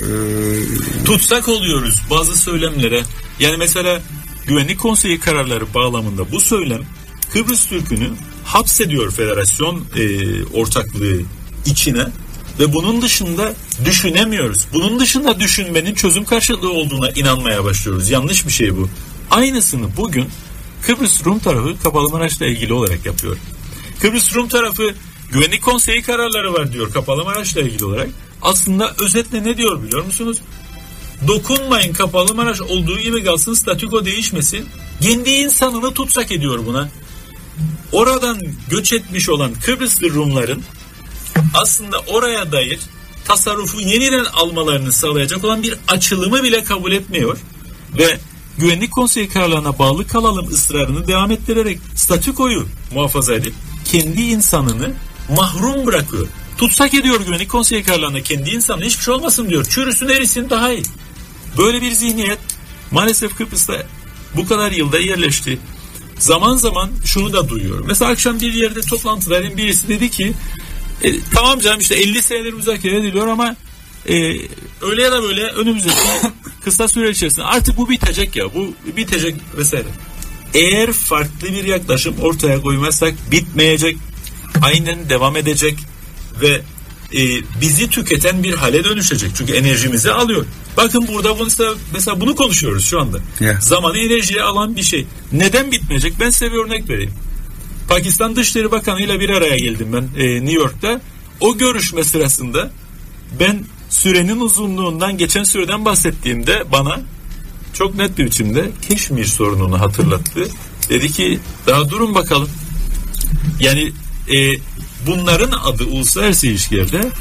Tutsak oluyoruz bazı söylemlere. Yani mesela Güvenlik Konseyi kararları bağlamında bu söylem Kıbrıs Türk'ünü hapsediyor federasyon ortaklığı içine ve bunun dışında düşünemiyoruz. Bunun dışında düşünmenin çözüm karşılığı olduğuna inanmaya başlıyoruz. Yanlış bir şey bu. Aynısını bugün Kıbrıs Rum tarafı Kapalımaraş'la ilgili olarak yapıyor. Kıbrıs Rum tarafı Güvenlik Konseyi kararları var diyor Kapalımaraş'la ilgili olarak. Aslında özetle ne diyor biliyor musunuz? Dokunmayın Kapalımaraş olduğu gibi kalsın, statüko değişmesin. Kendi insanını tutsak ediyor buna. Oradan göç etmiş olan Kıbrıslı Rumların aslında oraya dair tasarrufu yeniden almalarını sağlayacak olan bir açılımı bile kabul etmiyor ve Güvenlik Konseyi kararlarına bağlı kalalım ısrarını devam ettirerek statükoyu muhafaza edip kendi insanını mahrum bırakıyor. Tutsak ediyor Güvenlik Konseyi kararlarına, kendi insanına hiçbir şey olmasın diyor. Çürüsün erisin daha iyi. Böyle bir zihniyet maalesef Kıbrıs'ta bu kadar yılda yerleşti. Zaman zaman şunu da duyuyorum. Mesela akşam bir yerde toplantıların birisi dedi ki tamam canım işte 50 senedir müzakere ediliyor ama öyle ya da böyle önümüzdeki kısa süre içerisinde artık bu bitecek ya, bu bitecek vesaire. Eğer farklı bir yaklaşım ortaya koymazsak bitmeyecek, aynen devam edecek ve bizi tüketen bir hale dönüşecek. Çünkü enerjimizi alıyor. Bakın burada bunu mesela bunu konuşuyoruz şu anda. Yeah. Zamanı enerjiye alan bir şey. Neden bitmeyecek? Ben size bir örnek vereyim. Pakistan Dışişleri Bakanı ile bir araya geldim ben New York'ta. O görüşme sırasında ben sürenin uzunluğundan, geçen süreden bahsettiğimde bana çok net bir biçimde Keşmir sorununu hatırlattı. Dedi ki daha durun bakalım. Yani bunların adı uluslararası ilişkilerde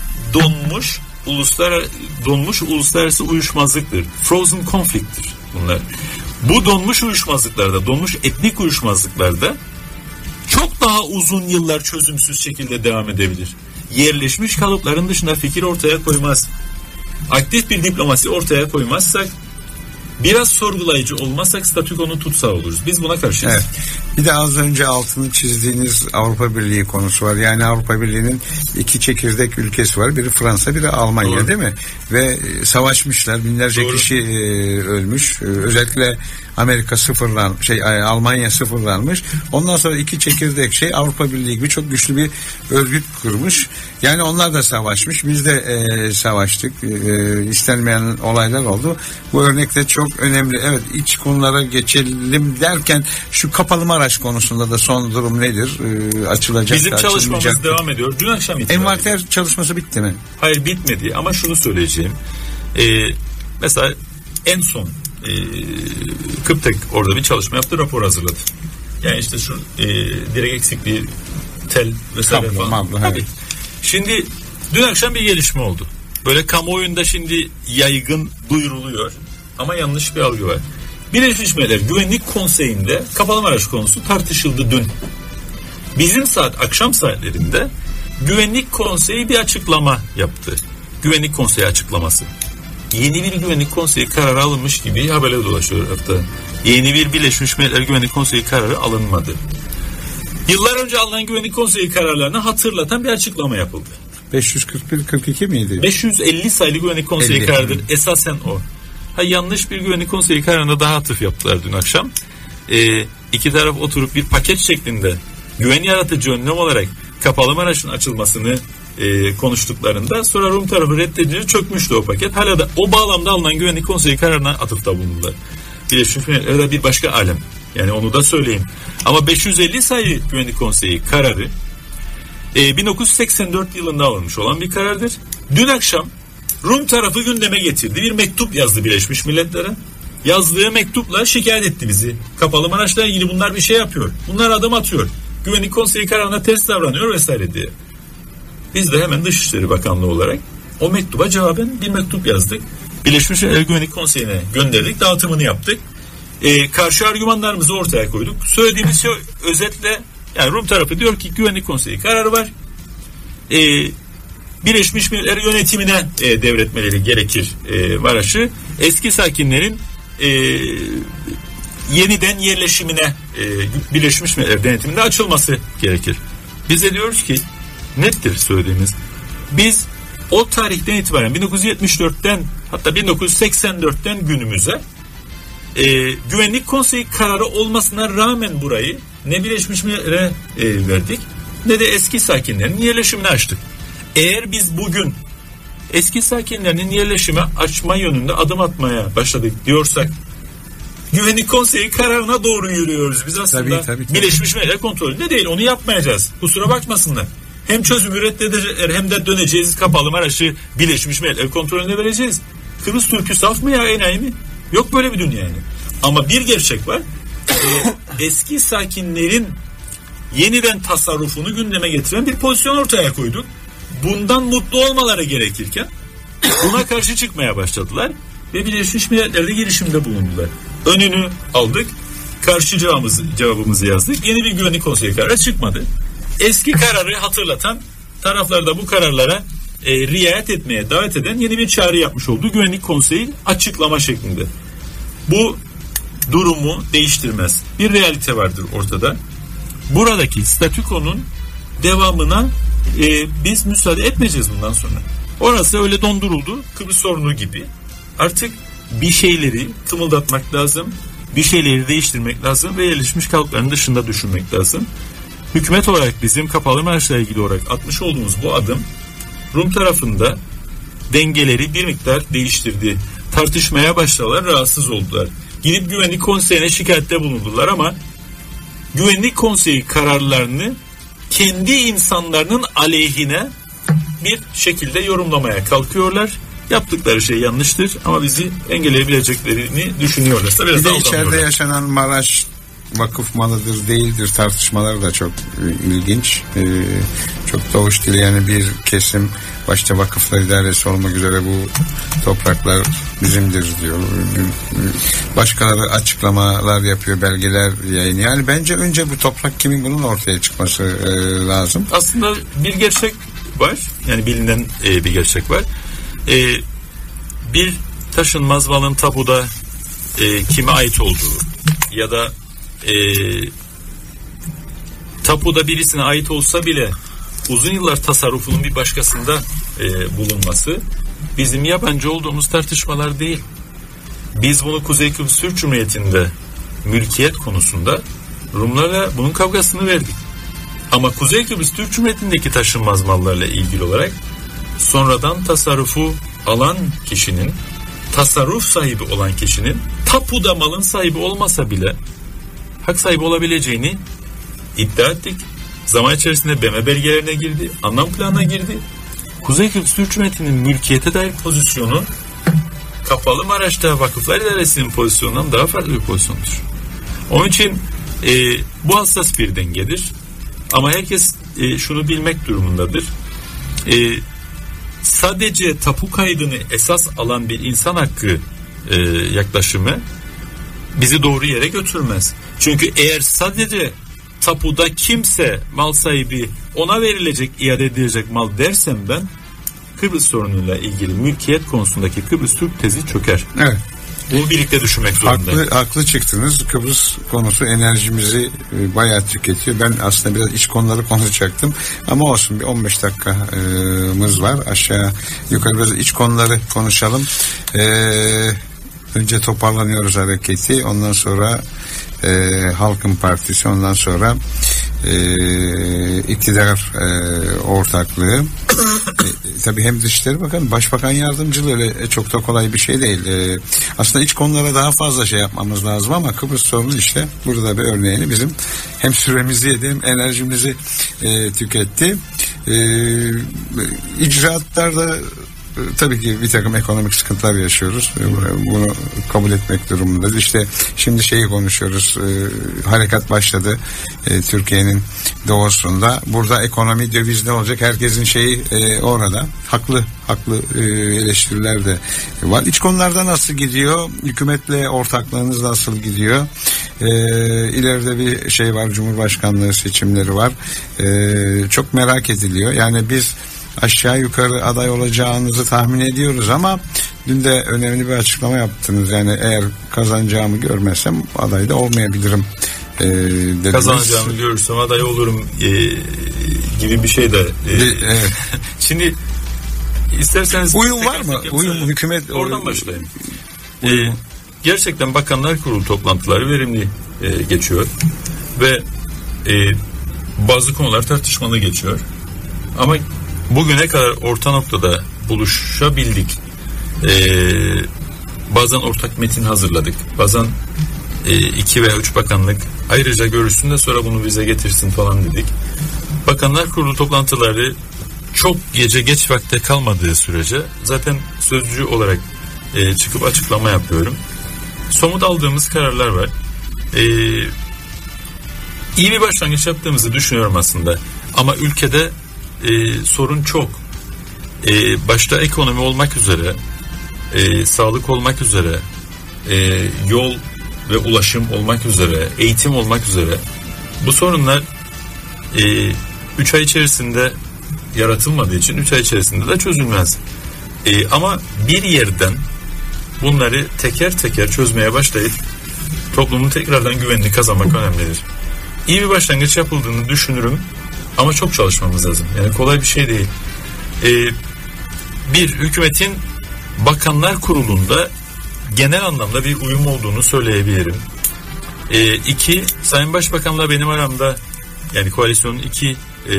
donmuş uluslararası uyuşmazlıktır. Frozen conflict'tir bunlar. Bu donmuş uyuşmazlıklarda, donmuş etnik uyuşmazlıklarda çok daha uzun yıllar çözümsüz şekilde devam edebilir. Yerleşmiş kalıpların dışında fikir ortaya koymaz. Aktif bir diplomasi ortaya koymazsak, biraz sorgulayıcı olmazsak statükonu tutsağı oluruz. Biz buna karşıyız. Evet. Bir de az önce altını çizdiğiniz Avrupa Birliği konusu var. Yani Avrupa Birliği'nin iki çekirdek ülkesi var. Biri Fransa, biri Almanya. Doğru. Değil mi? Ve savaşmışlar. Binlerce Doğru. kişi ölmüş. Özellikle Amerika Almanya sıfırlanmış. Ondan sonra iki çekirdek Avrupa Birliği gibi çok güçlü bir örgüt kurmuş. Yani onlar da savaşmış. Biz de savaştık. İstenmeyen olaylar oldu. Bu örnek de çok önemli. Evet, iç konulara geçelim derken şu Kapalımaraş konusunda da son durum nedir? Açılacak. Bizim çalışmamız devam ediyor. Dün akşam itibariyle. Envanter çalışması bitti mi? Hayır, bitmedi ama şunu söyleyeceğim. Mesela en son Kıptek orada bir çalışma yaptı, rapor hazırladı. Yani işte şu direk eksikliği, tel vesaire falan. Tabii. Şimdi dün akşam bir gelişme oldu. Böyle kamuoyunda şimdi yaygın duyuruluyor ama yanlış bir algı var. Birleşmiş Milletler Güvenlik Konseyi'nde Kapalımaraş konusu tartışıldı dün. Bizim akşam saatlerinde Güvenlik Konseyi bir açıklama yaptı. Güvenlik Konseyi açıklaması. Yeni bir Güvenlik Konseyi kararı alınmış gibi haberler dolaşıyor hatta. Yeni bir Birleşmiş Milletler Güvenlik Konseyi kararı alınmadı. Yıllar önce alınan Güvenlik Konseyi kararlarını hatırlatan bir açıklama yapıldı. 541-42 miydi? 550 sayılı Güvenlik Konseyi kararıdır. Esasen o. Yanlış bir Güvenlik Konseyi kararına daha atıf yaptılar dün akşam. İki taraf oturup bir paket şeklinde güven yaratıcı önlem olarak Kapalı Maraş'ın açılmasını konuştuklarında sonra Rum tarafı reddedince çökmüştü o paket. Hala da o bağlamda alınan Güvenlik Konseyi kararına atıfta bulundular. Birleşmiş Milletler'de bir başka alem. Yani onu da söyleyeyim. Ama 550 sayılı Güvenlik Konseyi kararı 1984 yılında alınmış olan bir karardır. Dün akşam Rum tarafı gündeme getirdi. Bir mektup yazdı Birleşmiş Milletler'e. Yazdığı mektupla şikayet etti bizi. Kapalı Maraş'la ilgili bunlar bir şey yapıyor. Bunlar adım atıyor. Güvenlik Konseyi kararına ters davranıyor vesaire diye. Biz de hemen Dışişleri Bakanlığı olarak o mektuba cevaben bir mektup yazdık. Birleşmiş Milletler Güvenlik Konseyi'ne gönderdik. Dağıtımını yaptık. Karşı argümanlarımızı ortaya koyduk. Söylediğimiz şey özetle, yani Rum tarafı diyor ki Güvenlik Konseyi kararı var. Birleşmiş Milletler yönetimine devretmeleri gerekir Maraş'ı. Eski sakinlerin yeniden yerleşimine Birleşmiş Milletler denetiminde açılması gerekir. Biz de diyoruz ki nettir söylediğimiz. Biz o tarihten itibaren 1974'ten hatta 1984'ten günümüze Güvenlik Konseyi kararı olmasına rağmen burayı ne Birleşmiş Milletler'e verdik ne de eski sakinlerin yerleşimini açtık. Eğer biz bugün eski sakinlerin yerleşime açma yönünde adım atmaya başladık diyorsak Güvenlik Konseyi kararına doğru yürüyoruz. Biz aslında tabii. Birleşmiş Milletler kontrolünde değil, onu yapmayacağız. Kusura bakmasınlar. Hem çözümü reddedeceğiz hem de döneceğiz Kapalı Maraş'ı Birleşmiş Milletler kontrolüne vereceğiz. Kıbrıs Türk'ü saf mı ya, enayi mi? Yok böyle bir dünya yani. Ama bir gerçek var. Eski sakinlerin yeniden tasarrufunu gündeme getiren bir pozisyon ortaya koyduk. Bundan mutlu olmaları gerekirken buna karşı çıkmaya başladılar ve Birleşmiş Milletler'de girişimde bulundular. Önünü aldık, karşı cevabımızı yazdık. Yeni bir Güvenlik Konseyi kararı çıkmadı. Eski kararı hatırlatan, tarafları da bu kararlara riayet etmeye davet eden yeni bir çağrı yapmış olduğu Güvenlik Konseyi açıklama şeklinde. Bu durumu değiştirmez. Bir realite vardır ortada. Buradaki statükonun devamına biz müsaade etmeyeceğiz bundan sonra. Orası öyle donduruldu, Kıbrıs sorunu gibi. Artık bir şeyleri kımıldatmak lazım, bir şeyleri değiştirmek lazım ve yerleşmiş kalıpların dışında düşünmek lazım. Hükümet olarak bizim Kapalı Maraş'la ilgili olarak atmış olduğumuz bu adım Rum tarafında dengeleri bir miktar değiştirdi. Tartışmaya başladılar, rahatsız oldular. Gidip Güvenlik Konseyi'ne şikayette bulundular ama Güvenlik Konseyi kararlarını kendi insanlarının aleyhine bir şekilde yorumlamaya kalkıyorlar. Yaptıkları şey yanlıştır ama bizi engelleyebileceklerini düşünüyorlar. Bir de içeride yaşanan Maraş vakıf malıdır değildir tartışmaları da çok ilginç. Çok da hoş değil. Yani bir kesim başta vakıflar idaresi olmak üzere bu topraklar bizimdir diyor. Başkaları açıklamalar yapıyor, belgeler yayınlıyor. Yani bence önce bu toprak kimin, bunun ortaya çıkması lazım. Aslında bir gerçek var. Yani bilinen bir gerçek var. Bir taşınmaz malın tapuda kime ait olduğu ya da tapuda birisine ait olsa bile uzun yıllar tasarrufunun bir başkasında bulunması bizim yabancı olduğumuz tartışmalar değil. Biz bunu Kuzey Kıbrıs Türk Cumhuriyeti'nde mülkiyet konusunda Rumlarla bunun kavgasını verdik. Ama Kuzey Kıbrıs Türk Cumhuriyeti'ndeki taşınmaz mallarla ilgili olarak sonradan tasarrufu alan kişinin, tasarruf sahibi olan kişinin tapuda malın sahibi olmasa bile hak sahibi olabileceğini iddia ettik. Zaman içerisinde BM belgelerine girdi, anlam planına girdi. Kuzey Kıbrıs Türk Cumhuriyeti'nin mülkiyete dair pozisyonu Kapalı Maraş'ta Vakıflar İdaresi'nin pozisyonundan daha farklı bir pozisyondur. Onun için bu hassas bir dengedir. Ama herkes şunu bilmek durumundadır. Sadece tapu kaydını esas alan bir insan hakkı yaklaşımı bizi doğru yere götürmez. Çünkü eğer sadece tapuda kimse mal sahibi, ona verilecek, iade edilecek mal dersem ben, Kıbrıs sorunuyla ilgili mülkiyet konusundaki Kıbrıs Türk tezi çöker. Evet. Bunu birlikte düşünmek zorunda. Haklı çıktınız. Kıbrıs konusu enerjimizi bayağı tüketiyor. Ben aslında biraz iç konuları konuşacaktım. Ama olsun, bir 15 dakikamız var. Aşağı yukarı biraz iç konuları konuşalım. Önce toparlanıyoruz hareketi. Ondan sonra Halkın Partisi. Ondan sonra iktidar ortaklığı. Tabii hem Dışişleri Bakanı, Başbakan Yardımcılığı öyle çok da kolay bir şey değil. Aslında iç konulara daha fazla şey yapmamız lazım ama Kıbrıs sorunu işte burada bir örneğini bizim hem süremizi yedi hem enerjimizi tüketti. İcraatlarda tabii ki bir takım ekonomik sıkıntılar yaşıyoruz. Bunu kabul etmek durumundayız. İşte şimdi şeyi konuşuyoruz. Harekat başladı Türkiye'nin doğusunda. Burada ekonomi, döviz ne olacak? Herkesin şeyi orada. Haklı eleştiriler de var. İç konularda nasıl gidiyor? Hükümetle ortaklığınız nasıl gidiyor? İleride bir şey var. Cumhurbaşkanlığı seçimleri var. Çok merak ediliyor. Yani biz aşağı yukarı aday olacağınızı tahmin ediyoruz ama dün de önemli bir açıklama yaptınız. Yani eğer kazanacağımı görmezsem aday da olmayabilirim dediniz. Kazanacağımı görürsem aday olurum gibi bir şey de. Evet. Şimdi isterseniz uyum var mı? Uyum hükümet oradan başlayayım. Gerçekten Bakanlar Kurulu toplantıları verimli geçiyor ve bazı konular tartışmalı geçiyor. Ama bugüne kadar orta noktada buluşabildik. Bazen ortak metin hazırladık. Bazen 2 veya 3 bakanlık ayrıca görüşsün de sonra bunu bize getirsin falan dedik. Bakanlar Kurulu toplantıları çok geç vakte kalmadığı sürece zaten sözcü olarak çıkıp açıklama yapıyorum. Somut aldığımız kararlar var. İyi bir başlangıç yaptığımızı düşünüyorum aslında. Ama ülkede sorun çok. Başta ekonomi olmak üzere, sağlık olmak üzere, yol ve ulaşım olmak üzere, eğitim olmak üzere bu sorunlar 3 ay içerisinde yaratılmadığı için 3 ay içerisinde de çözülmez. Ama bir yerden bunları teker teker çözmeye başlayıp toplumun tekrardan güvenini kazanmak önemlidir. İyi bir başlangıç yapıldığını düşünürüm. Ama çok çalışmamız lazım. Yani kolay bir şey değil. Bir, hükümetin Bakanlar Kurulu'nda genel anlamda bir uyum olduğunu söyleyebilirim. 2, Sayın Başbakan'la benim aramda, yani koalisyonun 2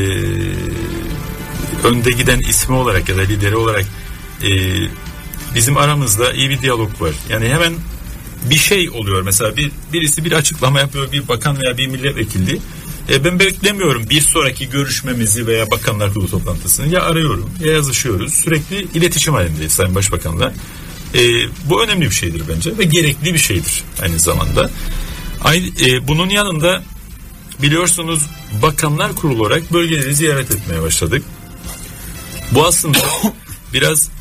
önde giden ismi olarak ya da lideri olarak bizim aramızda iyi bir diyalog var. Yani hemen bir şey oluyor. Mesela birisi bir açıklama yapıyor, bir bakan veya bir milletvekili. Ben beklemiyorum bir sonraki görüşmemizi veya Bakanlar Kurulu toplantısını. Ya arıyorum ya yazışıyoruz. Sürekli iletişim halindeyiz Sayın Başbakan'la. Bu önemli bir şeydir bence ve gerekli bir şeydir aynı zamanda. Bunun yanında biliyorsunuz Bakanlar Kurulu olarak bölgeleri ziyaret etmeye başladık. Bu aslında biraz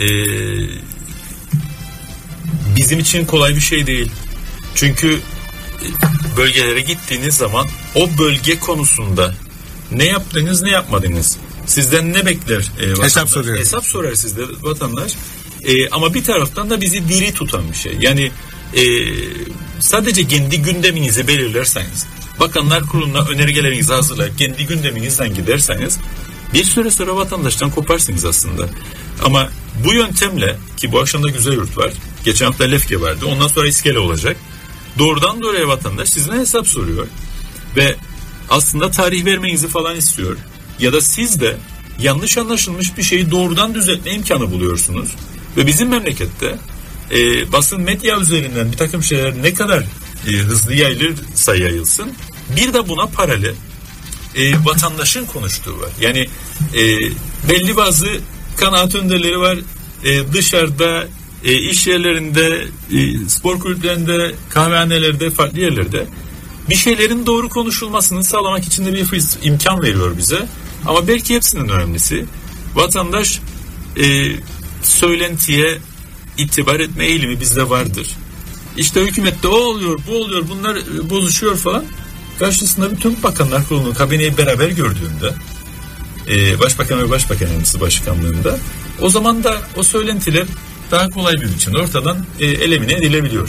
bizim için kolay bir şey değil. Çünkü bölgelere gittiğiniz zaman o bölge konusunda ne yaptınız ne yapmadınız, sizden ne bekler hesap sorar sizde vatandaş. Ama bir taraftan da bizi diri tutan bir şey. Yani sadece kendi gündeminizi belirlerseniz, Bakanlar Kurulu'na önergelerinizi hazırlayıp kendi gündeminizden giderseniz bir süre sonra vatandaştan koparsınız aslında. Ama bu yöntemle, ki bu akşam da Güzelyurt var, geçen hafta Lefke vardı, ondan sonra İskele olacak. Doğrudan doğruya vatandaş sizden hesap soruyor ve aslında tarih vermenizi falan istiyor. Ya da siz de yanlış anlaşılmış bir şeyi doğrudan düzeltme imkanı buluyorsunuz. Ve bizim memlekette basın medya üzerinden bir takım şeyler ne kadar hızlı yayılırsa yayılsın, bir de buna paralel vatandaşın konuştuğu var. Yani belli bazı kanaat önderleri var dışarıda, iş yerlerinde, spor kulüplerinde, kahvehanelerde, farklı yerlerde bir şeylerin doğru konuşulmasını sağlamak için de bir imkan veriyor bize. Ama belki hepsinin önemlisi vatandaş söylentiye itibar etme eğilimi bizde vardır. İşte hükümette o oluyor, bu oluyor, bunlar bozuşuyor falan. Karşısında bütün Bakanlar Kurulu'nun kabineyi beraber gördüğünde, Başbakan ve Başbakan Yardımcısı başkanlığında, o zaman da o söylentiler daha kolay bir biçimde ortadan elimine edilebiliyor.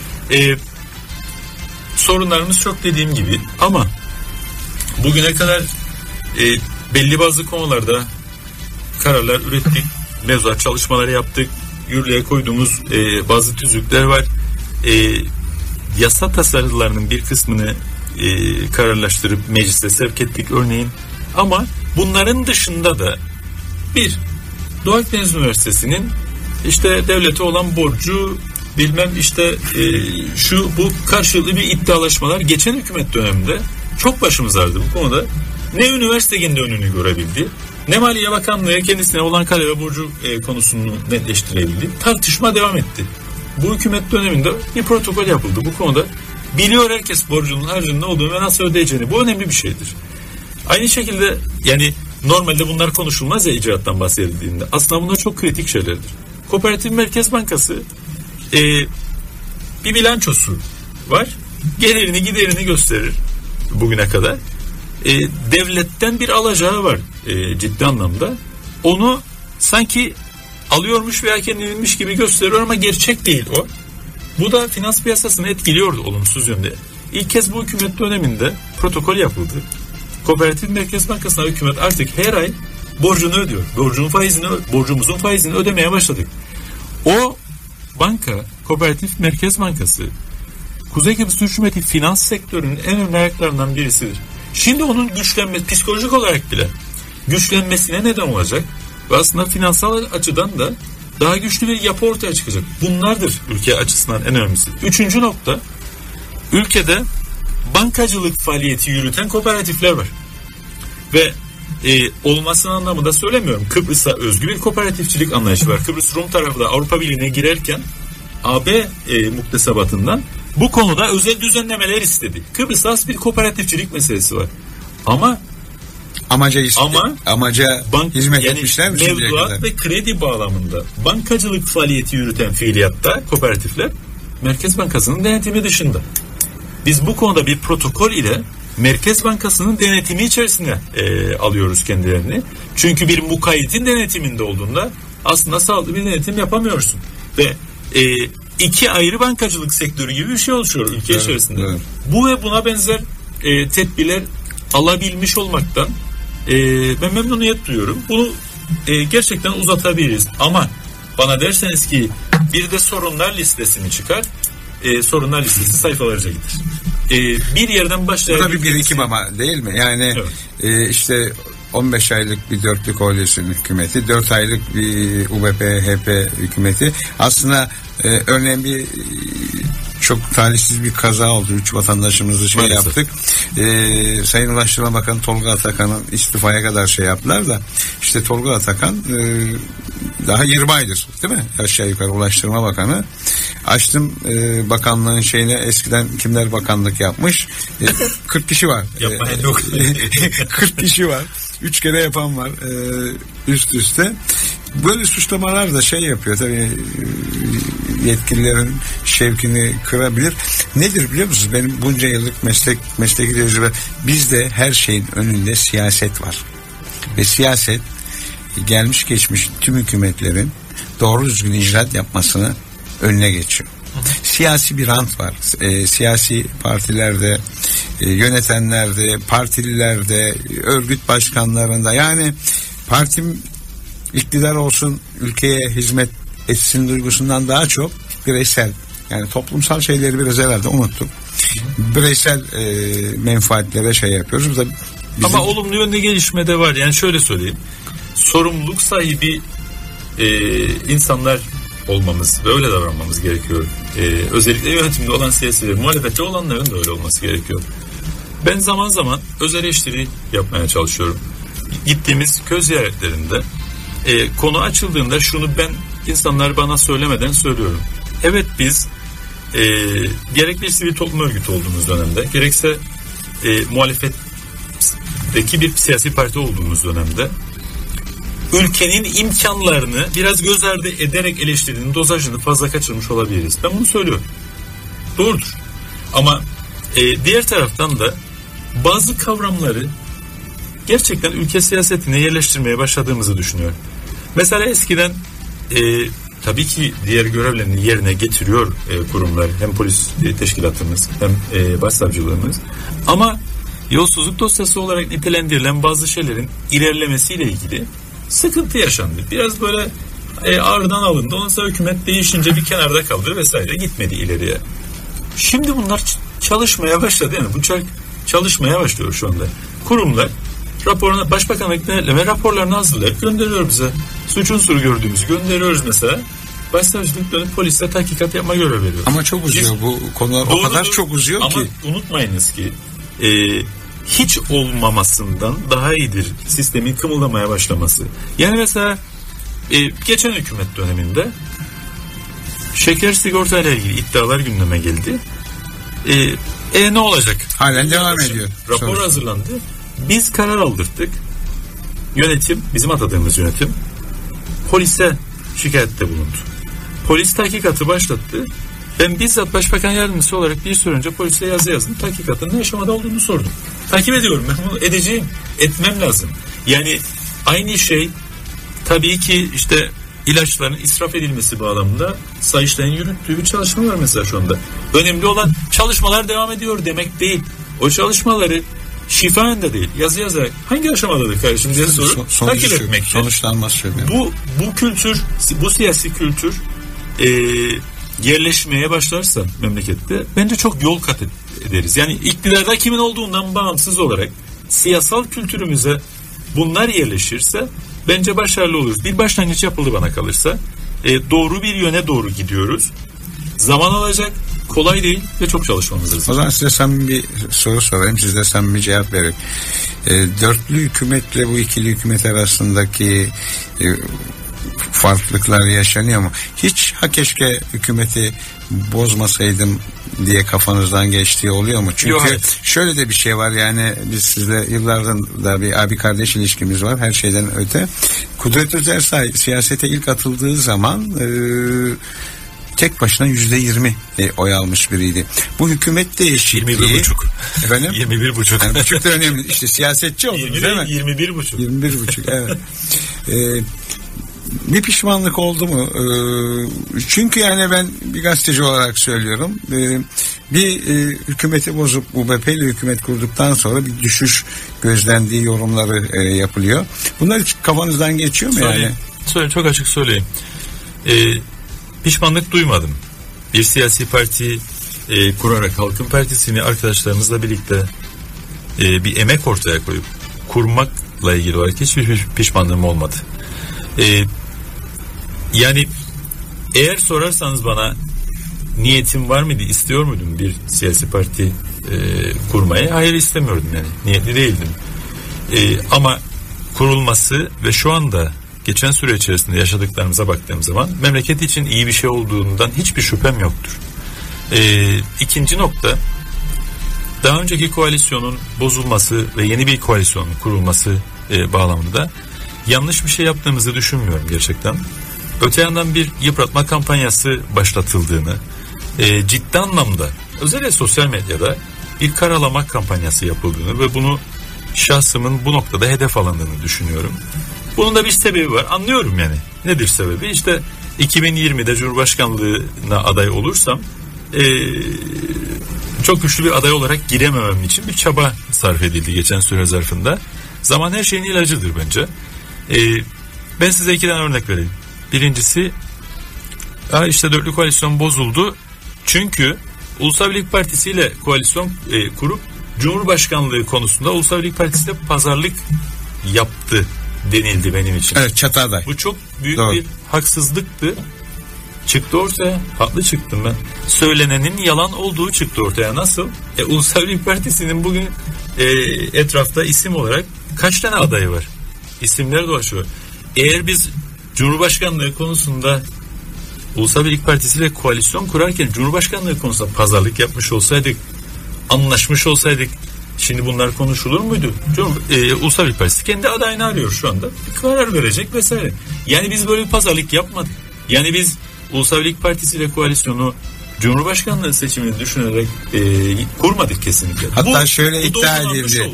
Sorunlarımız çok dediğim gibi ama bugüne kadar belli bazı konularda kararlar ürettik, mevzuat çalışmaları yaptık, yürürlüğe koyduğumuz bazı tüzükler var. Yasa tasarılarının bir kısmını kararlaştırıp meclise sevk ettik örneğin. Ama bunların dışında da Doğu Akdeniz Üniversitesi'nin işte devlete olan borcu bilmem işte şu bu karşılıklı bir iddialaşmalar geçen hükümet döneminde çok başımız ağrıdı bu konuda. Ne üniversite kendi önünü görebildi, ne Maliye Bakanlığı kendisine olan kale ve borcu konusunu netleştirebildi. Tartışma devam etti. Bu hükümet döneminde bir protokol yapıldı bu konuda. Biliyor herkes borcunun harcının ne olduğunu ve nasıl ödeyeceğini. Bu önemli bir şeydir. Aynı şekilde yani normalde bunlar konuşulmaz ya icraattan bahsedildiğinde. Aslında bunlar çok kritik şeylerdir. Kooperatif Merkez Bankası bir bilançosu var. Gelirini giderini gösterir bugüne kadar. Devletten bir alacağı var ciddi anlamda. Onu sanki alıyormuş veya kendinmiş gibi gösteriyor ama gerçek değil o. Bu da finans piyasasını etkiliyordu olumsuz yönde. İlk kez bu hükümet döneminde protokol yapıldı. Kooperatif Merkez Bankası'na hükümet artık her ay borcunu ödüyor. Borcumuzun faizini ödemeye başladık. O banka, Kooperatif Merkez Bankası, Kuzey Kıbrıs Türk Cumhuriyeti finans sektörünün en önemli ayaklarından birisidir. Şimdi onun güçlenmesi, psikolojik olarak bile güçlenmesine neden olacak ve aslında finansal açıdan da daha güçlü bir yapı ortaya çıkacak. Bunlardır ülke açısından en önemlisi. Üçüncü nokta, ülkede bankacılık faaliyeti yürüten kooperatifler var. Ve olmasının anlamında söylemiyorum. Kıbrıs'a özgü bir kooperatifçilik anlayışı var. Kıbrıs Rum tarafı da Avrupa Birliği'ne girerken AB muktesebatından bu konuda özel düzenlemeler istedi. Kıbrıs'ta az bir kooperatifçilik meselesi var. Ama amaca hizmet yani etmişler mi? Mevduat ve kredi bağlamında bankacılık faaliyeti yürüten fiiliyatta kooperatifler Merkez Bankası'nın denetimi dışında. Biz bu konuda bir protokol ile Merkez Bankası'nın denetimi içerisine alıyoruz kendilerini. Çünkü bir mukayyitin denetiminde olduğunda aslında sağlıklı bir denetim yapamıyorsun. Ve iki ayrı bankacılık sektörü gibi bir şey oluşuyor ülke içerisinde. Evet. Bu ve buna benzer tedbirler alabilmiş olmaktan ben memnuniyet duyuyorum. Bunu gerçekten uzatabiliriz. Ama bana derseniz ki bir de sorunlar listesi mi çıkar? Sorunlar listesi sayfalarca gider. Bir yerden başlayan... Bu da bir birikim ama değil mi? Yani evet. İşte 15 aylık bir dörtlü koalisyon hükümeti, 4 aylık bir UBP-HP hükümeti. Aslında örneğin bir çok talihsiz bir kaza oldu. 3 vatandaşımızı yaptık. Sayın Ulaştırma Bakanı Tolga Atakan'ın istifaya kadar yaptılar da işte Tolga Atakan daha 20 aydır değil mi? Aşağı yukarı Ulaştırma Bakanı. Açtım bakanlığın eskiden kimler bakanlık yapmış? 40 kişi var. 40 kişi var. 3 kere yapan var üst üste. Böyle suçlamalar da yapıyor tabii, yetkililerin şevkini kırabilir. Nedir biliyor musunuz? Benim bunca yıllık mesleki tecrübe, bizde her şeyin önünde siyaset var. Ve siyaset gelmiş geçmiş tüm hükümetlerin doğru düzgün icraat yapmasını önüne geçiyor. Siyasi bir rant var. Siyasi partilerde, yönetenlerde, partililerde, örgüt başkanlarında, yani partim iktidar olsun, ülkeye hizmet etsin duygusundan daha çok bireysel, yani toplumsal şeyleri biraz herhalde unuttuk. Bireysel menfaatlere yapıyoruz. Ama olumlu yönde gelişme de var. Yani şöyle söyleyeyim. Sorumluluk sahibi insanlar olmamız ve öyle davranmamız gerekiyor. Özellikle yönetimde olan siyasiler, muhalefette olanların da öyle olması gerekiyor. Ben zaman zaman öz eleştiri yapmaya çalışıyorum. Gittiğimiz köy ziyaretlerinde konu açıldığında şunu insanlar bana söylemeden söylüyorum. Evet, biz gerek bir sivil toplum örgütü olduğumuz dönemde, gerekse muhalefetteki bir siyasi parti olduğumuz dönemde ülkenin imkanlarını biraz göz ardı ederek eleştirdiğinin dozajını fazla kaçırmış olabiliriz. Ben bunu söylüyorum. Doğrudur. Ama diğer taraftan da bazı kavramları gerçekten ülke siyasetine yerleştirmeye başladığımızı düşünüyorum. Mesela eskiden tabii ki diğer görevlerini yerine getiriyor kurumlar. Hem polis teşkilatımız hem başsavcılığımız. Ama yolsuzluk dosyası olarak nitelendirilen bazı şeylerin ilerlemesiyle ilgili sıkıntı yaşandı. Biraz böyle ağrıdan alındı. Ondan sonra hükümet değişince bir kenarda kaldı vesaire, gitmedi ileriye. Şimdi bunlar çalışmaya başladı. Yani bu çalışmaya başlıyor şu anda. Kurumlar raporuna, Başbakanlık denetleme raporlarını hazırlayıp gönderiyor bize. Suç unsuru gördüğümüzü gönderiyoruz mesela. Başsavcılık dönüp polise tahkikat yapma görevi veriyor. Ama çok uzuyor bu konular, o kadar çok uzuyor ama ki. Ama unutmayınız ki hiç olmamasından daha iyidir sistemin kımıldamaya başlaması. Yani mesela geçen hükümet döneminde şeker sigorta ile ilgili iddialar gündeme geldi. Ne olacak? Halen devam ediyor. Rapor hazırlandı. Biz karar aldırttık. Yönetim, bizim atadığımız yönetim polise şikayette bulundu. Polis tahkikatı başlattı. Ben bizzat Başbakan Yardımcısı olarak bir süre önce polise yazı yazdım. Tahkikatın ne aşamada olduğunu sordum. Takip ediyorum. Ben bunu edeceğim. Etmem lazım. Yani aynı şey tabii ki işte ilaçların israf edilmesi bağlamında Sayıştay'ın yürüttüğü bir çalışma var mesela şu anda. Önemli olan çalışmalar devam ediyor demek değil. O çalışmaları şifa önünde değil, yazı yazarak hangi aşamadadır kardeşim diye sorup takip etmek. Sonuçlanmaz şöyle. Bu kültür, bu siyasi kültür yerleşmeye başlarsa memlekette bence çok yol kat ederiz. Yani iktidarda kimin olduğundan bağımsız olarak siyasal kültürümüze bunlar yerleşirse bence başarılı oluruz. Bir başlangıç yapıldı bana kalırsa. Doğru bir yöne doğru gidiyoruz. Zaman alacak, kolay değil ve çok çalışmamız lazım. O zaman size samimi bir soru sorayım. Siz de samimi cevap verin. Dörtlü hükümetle bu ikili hükümet arasındaki farklılıklar yaşanıyor mu? Hiç keşke hükümeti bozmasaydım diye kafanızdan geçtiği oluyor mu? Çünkü şöyle de bir şey var, yani biz sizle yıllardan da bir abi kardeş ilişkimiz var her şeyden öte. Kudret Özersay siyasete ilk atıldığı zaman tek başına %20 oy almış biriydi. Bu hükümet değişikliği 21,5. Efendim? 21,5. Yani buçuk da önemli. İşte siyasetçi oldunuz değil mi? 21,5. 21,5 evet. Bir pişmanlık oldu mu? Çünkü yani ben bir gazeteci olarak söylüyorum. Bir hükümeti bozup UBP'li hükümet kurduktan sonra bir düşüş gözlendiği yorumları yapılıyor. Bunlar hiç kafanızdan geçiyor mu yani? Çok açık söyleyeyim. Pişmanlık duymadım. Bir siyasi parti kurarak Halkın Partisi'ni arkadaşlarımızla birlikte bir emek ortaya koyup kurmakla ilgili olarak hiçbir pişmanlığım olmadı. Yani eğer sorarsanız bana niyetim var mıydı, istiyor muydum bir siyasi parti kurmayı? Hayır, istemiyordum yani. Niyetli değildim. Ama kurulması ve şu anda geçen süre içerisinde yaşadıklarımıza baktığım zaman memleket için iyi bir şey olduğundan hiçbir şüphem yoktur. İkinci nokta, daha önceki koalisyonun bozulması ve yeni bir koalisyonun kurulması bağlamında yanlış bir şey yaptığımızı düşünmüyorum gerçekten. Öte yandan bir yıpratma kampanyası başlatıldığını, ciddi anlamda özellikle sosyal medyada bir karalama kampanyası yapıldığını ve bunu şahsımın bu noktada hedef alındığını düşünüyorum. Bunun da bir sebebi var. Anlıyorum yani. Nedir sebebi? İşte 2020'de Cumhurbaşkanlığına aday olursam çok güçlü bir aday olarak girememem için bir çaba sarf edildi geçen süre zarfında. Zaman her şeyin ilacıdır bence. Ben size 2 tane örnek vereyim. Birincisi, işte dörtlü koalisyon bozuldu. Çünkü Ulusal Birlik Partisi ile koalisyon kurup Cumhurbaşkanlığı konusunda Ulusal Birlik Partisi de pazarlık yaptı denildi benim için. Evet, çatı aday. Bu çok büyük bir haksızlıktı. Çıktı ortaya. Haklı çıktım ben. Söylenenin yalan olduğu çıktı ortaya. Nasıl? Ulusal Birlik Partisi'nin bugün etrafta isim olarak kaç tane adayı var? İsimler dolaşıyor. Eğer biz Cumhurbaşkanlığı konusunda Ulusal Birlik Partisi ile koalisyon kurarken Cumhurbaşkanlığı konusunda pazarlık yapmış olsaydık, anlaşmış olsaydık, şimdi bunlar konuşulur muydu? Ulusal Birlik Partisi kendi adayını arıyor şu anda. Bir karar verecek vesaire. Yani biz böyle bir pazarlık yapmadık. Yani biz Ulusal Birlik Partisi ile koalisyonu Cumhurbaşkanlığı seçimini düşünerek kurmadık kesinlikle. Hatta şöyle iddia edildi.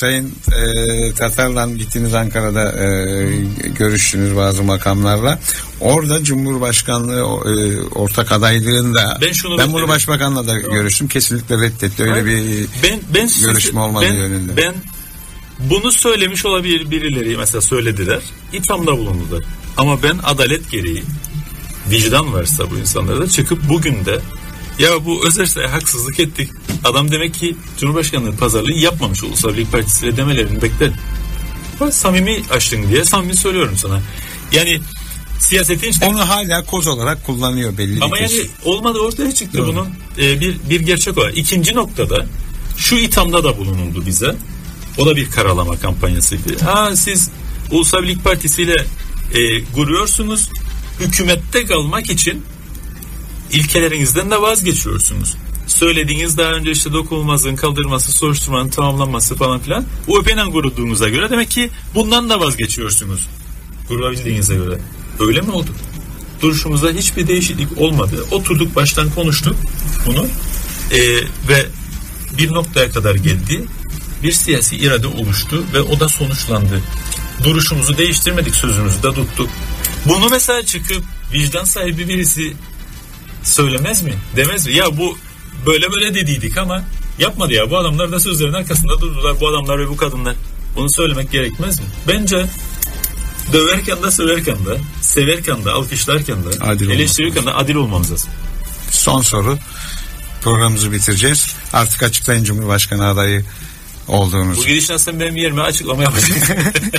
Sayın Tatar'la gittiniz Ankara'da görüştünüz bazı makamlarla. Orada Cumhurbaşkanlığı ortak adaylığında ben bunu Başbakan'la da görüştüm. Kesinlikle reddetti. Öyle bir görüşme olmadığı yönünde. Ben bunu söylemiş olabilir birileri mesela söylediler. İthamda bulundular. Ama ben adalet gereği vicdan varsa bu insanlara da çıkıp bugün de ya bu Özersay'a haksızlık ettik. Adam demek ki Cumhurbaşkanlığı pazarlığı yapmamış Ulusal Birlik Partisi ile demelerini beklerim. Ben samimi açtın diye samimi söylüyorum sana. Yani siyasetin işte... Onu hala koz olarak kullanıyor belli bir ama yani olmadı ortaya çıktı. Doğru. Bunun bir gerçek olarak. İkinci noktada şu ithamda da bulunuldu bize. O da bir karalama kampanyasıydı. Siz Ulusal Birlik Partisi ile kuruyorsunuz. Hükümette kalmak için ilkelerinizden de vazgeçiyorsunuz. Söylediğiniz daha önce işte dokunulmazlığın kaldırılması, soruşturmanın tamamlanması falan filan. UEP'yle kurulduğunuza göre demek ki bundan da vazgeçiyorsunuz. Kurulabildiğinize göre. Öyle mi oldu? Duruşumuzda hiçbir değişiklik olmadı. Oturduk baştan konuştuk bunu ve bir noktaya kadar geldi. Bir siyasi irade oluştu ve o da sonuçlandı. Duruşumuzu değiştirmedik, sözümüzü de tuttuk. Bunu mesela çıkıp vicdan sahibi birisi söylemez mi? Demez mi? Ya bu böyle dediydik ama yapmadı ya. Bu adamlar da sözlerin arkasında durdular. Bu adamlar ve bu kadınlar. Bunu söylemek gerekmez mi? Bence döverken de söverken de severken de alkışlarken de eleştirirken de adil olmamız lazım. Son soru. Programımızı bitireceğiz. Artık açıklayın Cumhurbaşkanı adayı olduğunuzu. Bu gidişten sen benim yerime açıklama yapacaksın.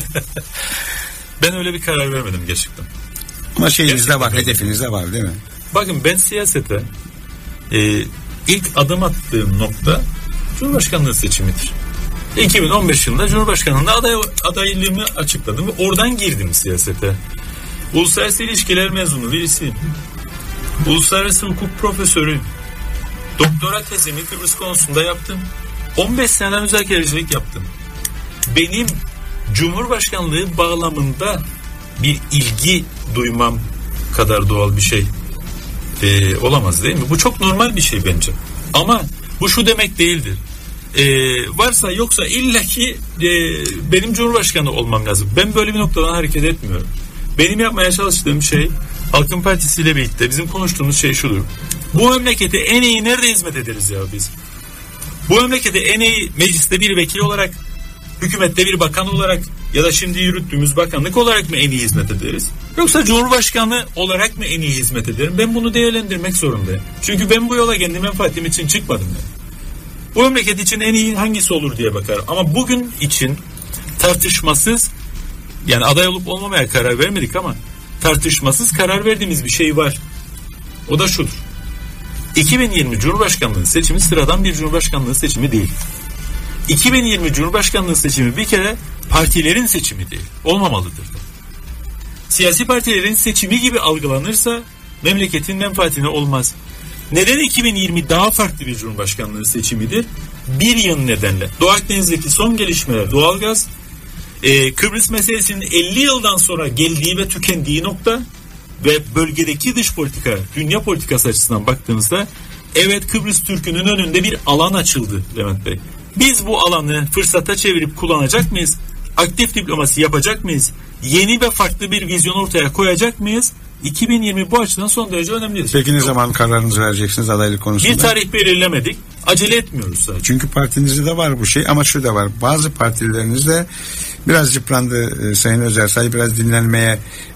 Ben öyle bir karar vermedim gerçekten. Ama şeyinizde var, hedefinizde var değil mi? Bakın ben siyasete ilk adım attığım nokta Cumhurbaşkanlığı seçimidir. 2015 yılında Cumhurbaşkanlığında adaylığımı açıkladım ve oradan girdim siyasete. Uluslararası ilişkiler mezunu birisiyim. Uluslararası hukuk profesörüyüm. Doktora tezimi Kıbrıs konusunda yaptım. 15 seneden müzakerecilik yaptım. Benim Cumhurbaşkanlığı bağlamında bir ilgi duymam kadar doğal bir şey olamaz değil mi? Bu çok normal bir şey bence. Ama bu şu demek değildir. Varsa yoksa illaki benim Cumhurbaşkanı olmam lazım. Ben böyle bir noktadan hareket etmiyorum. Benim yapmaya çalıştığım şey Halkın Partisi ile birlikte bizim konuştuğumuz şey şudur. Bu memlekete en iyi nerede hizmet ederiz ya biz? Bu memlekete en iyi mecliste bir vekil olarak, hükümette bir bakan olarak ya da şimdi yürüttüğümüz bakanlık olarak mı en iyi hizmet ederiz? Yoksa Cumhurbaşkanı olarak mı en iyi hizmet ederim? Ben bunu değerlendirmek zorundayım. Çünkü ben bu yola kendi menfaatim için çıkmadım yani. Bu memleket için en iyi hangisi olur diye bakarım. Ama bugün için tartışmasız, yani aday olup olmamaya karar vermedik ama tartışmasız karar verdiğimiz bir şey var. O da şudur. 2020 Cumhurbaşkanlığı seçimi sıradan bir Cumhurbaşkanlığı seçimi değil. 2020 Cumhurbaşkanlığı seçimi bir kere partilerin seçimi değil. Olmamalıdır da. Siyasi partilerin seçimi gibi algılanırsa memleketin menfaatine olmaz. Neden 2020 daha farklı bir Cumhurbaşkanlığı seçimidir? Bir yıl nedenle. Doğu Akdeniz'deki son gelişmeler, doğalgaz, Kıbrıs meselesinin 50 yıldan sonra geldiği ve tükendiği nokta ve bölgedeki dış politika, dünya politikası açısından baktığımızda evet Kıbrıs Türk'ünün önünde bir alan açıldı Levent Bey. Biz bu alanı fırsata çevirip kullanacak mıyız? Aktif diplomasi yapacak mıyız? Yeni ve farklı bir vizyon ortaya koyacak mıyız? 2020 bu açıdan son derece önemlidir. Peki ne zaman kararınızı vereceksiniz adaylık konusunda? Bir tarih belirlemedik. Acele etmiyoruz sadece. Çünkü partinizde de var bu şey ama şu da var. Bazı partilerinizde biraz yıprandı Sayın Özersay, biraz dinlenmeye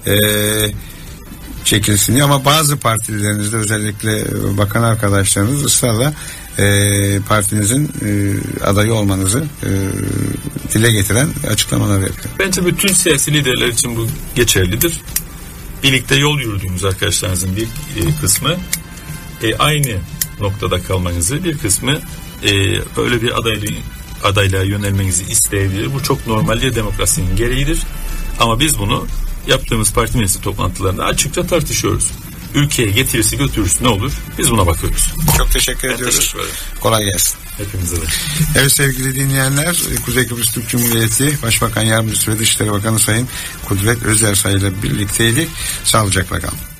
çekilsin ama bazı partilerinizde özellikle bakan arkadaşlarınız ısrarla partinizin adayı olmanızı dile getiren açıklamalar yapıyor. Bence bütün siyasi liderler için bu geçerlidir. Birlikte yol yürüdüğümüz arkadaşlarınızın bir kısmı aynı noktada kalmanızı, bir kısmı öyle bir adaylığa yönelmenizi isteyebilir. Bu çok normaldir, demokrasinin gereğidir. Ama biz bunu yaptığımız parti meclisi toplantılarında açıkça tartışıyoruz. Ülkeye getirisi götürürsü ne olur? Biz buna bakıyoruz. Çok teşekkür ediyoruz. Kolay gelsin. Hepimize de. Evet sevgili dinleyenler, Kuzey Kıbrıs Türk Cumhuriyeti Başbakan Yardımcısı ve Dışişleri Bakanı Sayın Kudret Özersay ile birlikteydik. Sağlıcakla kalın.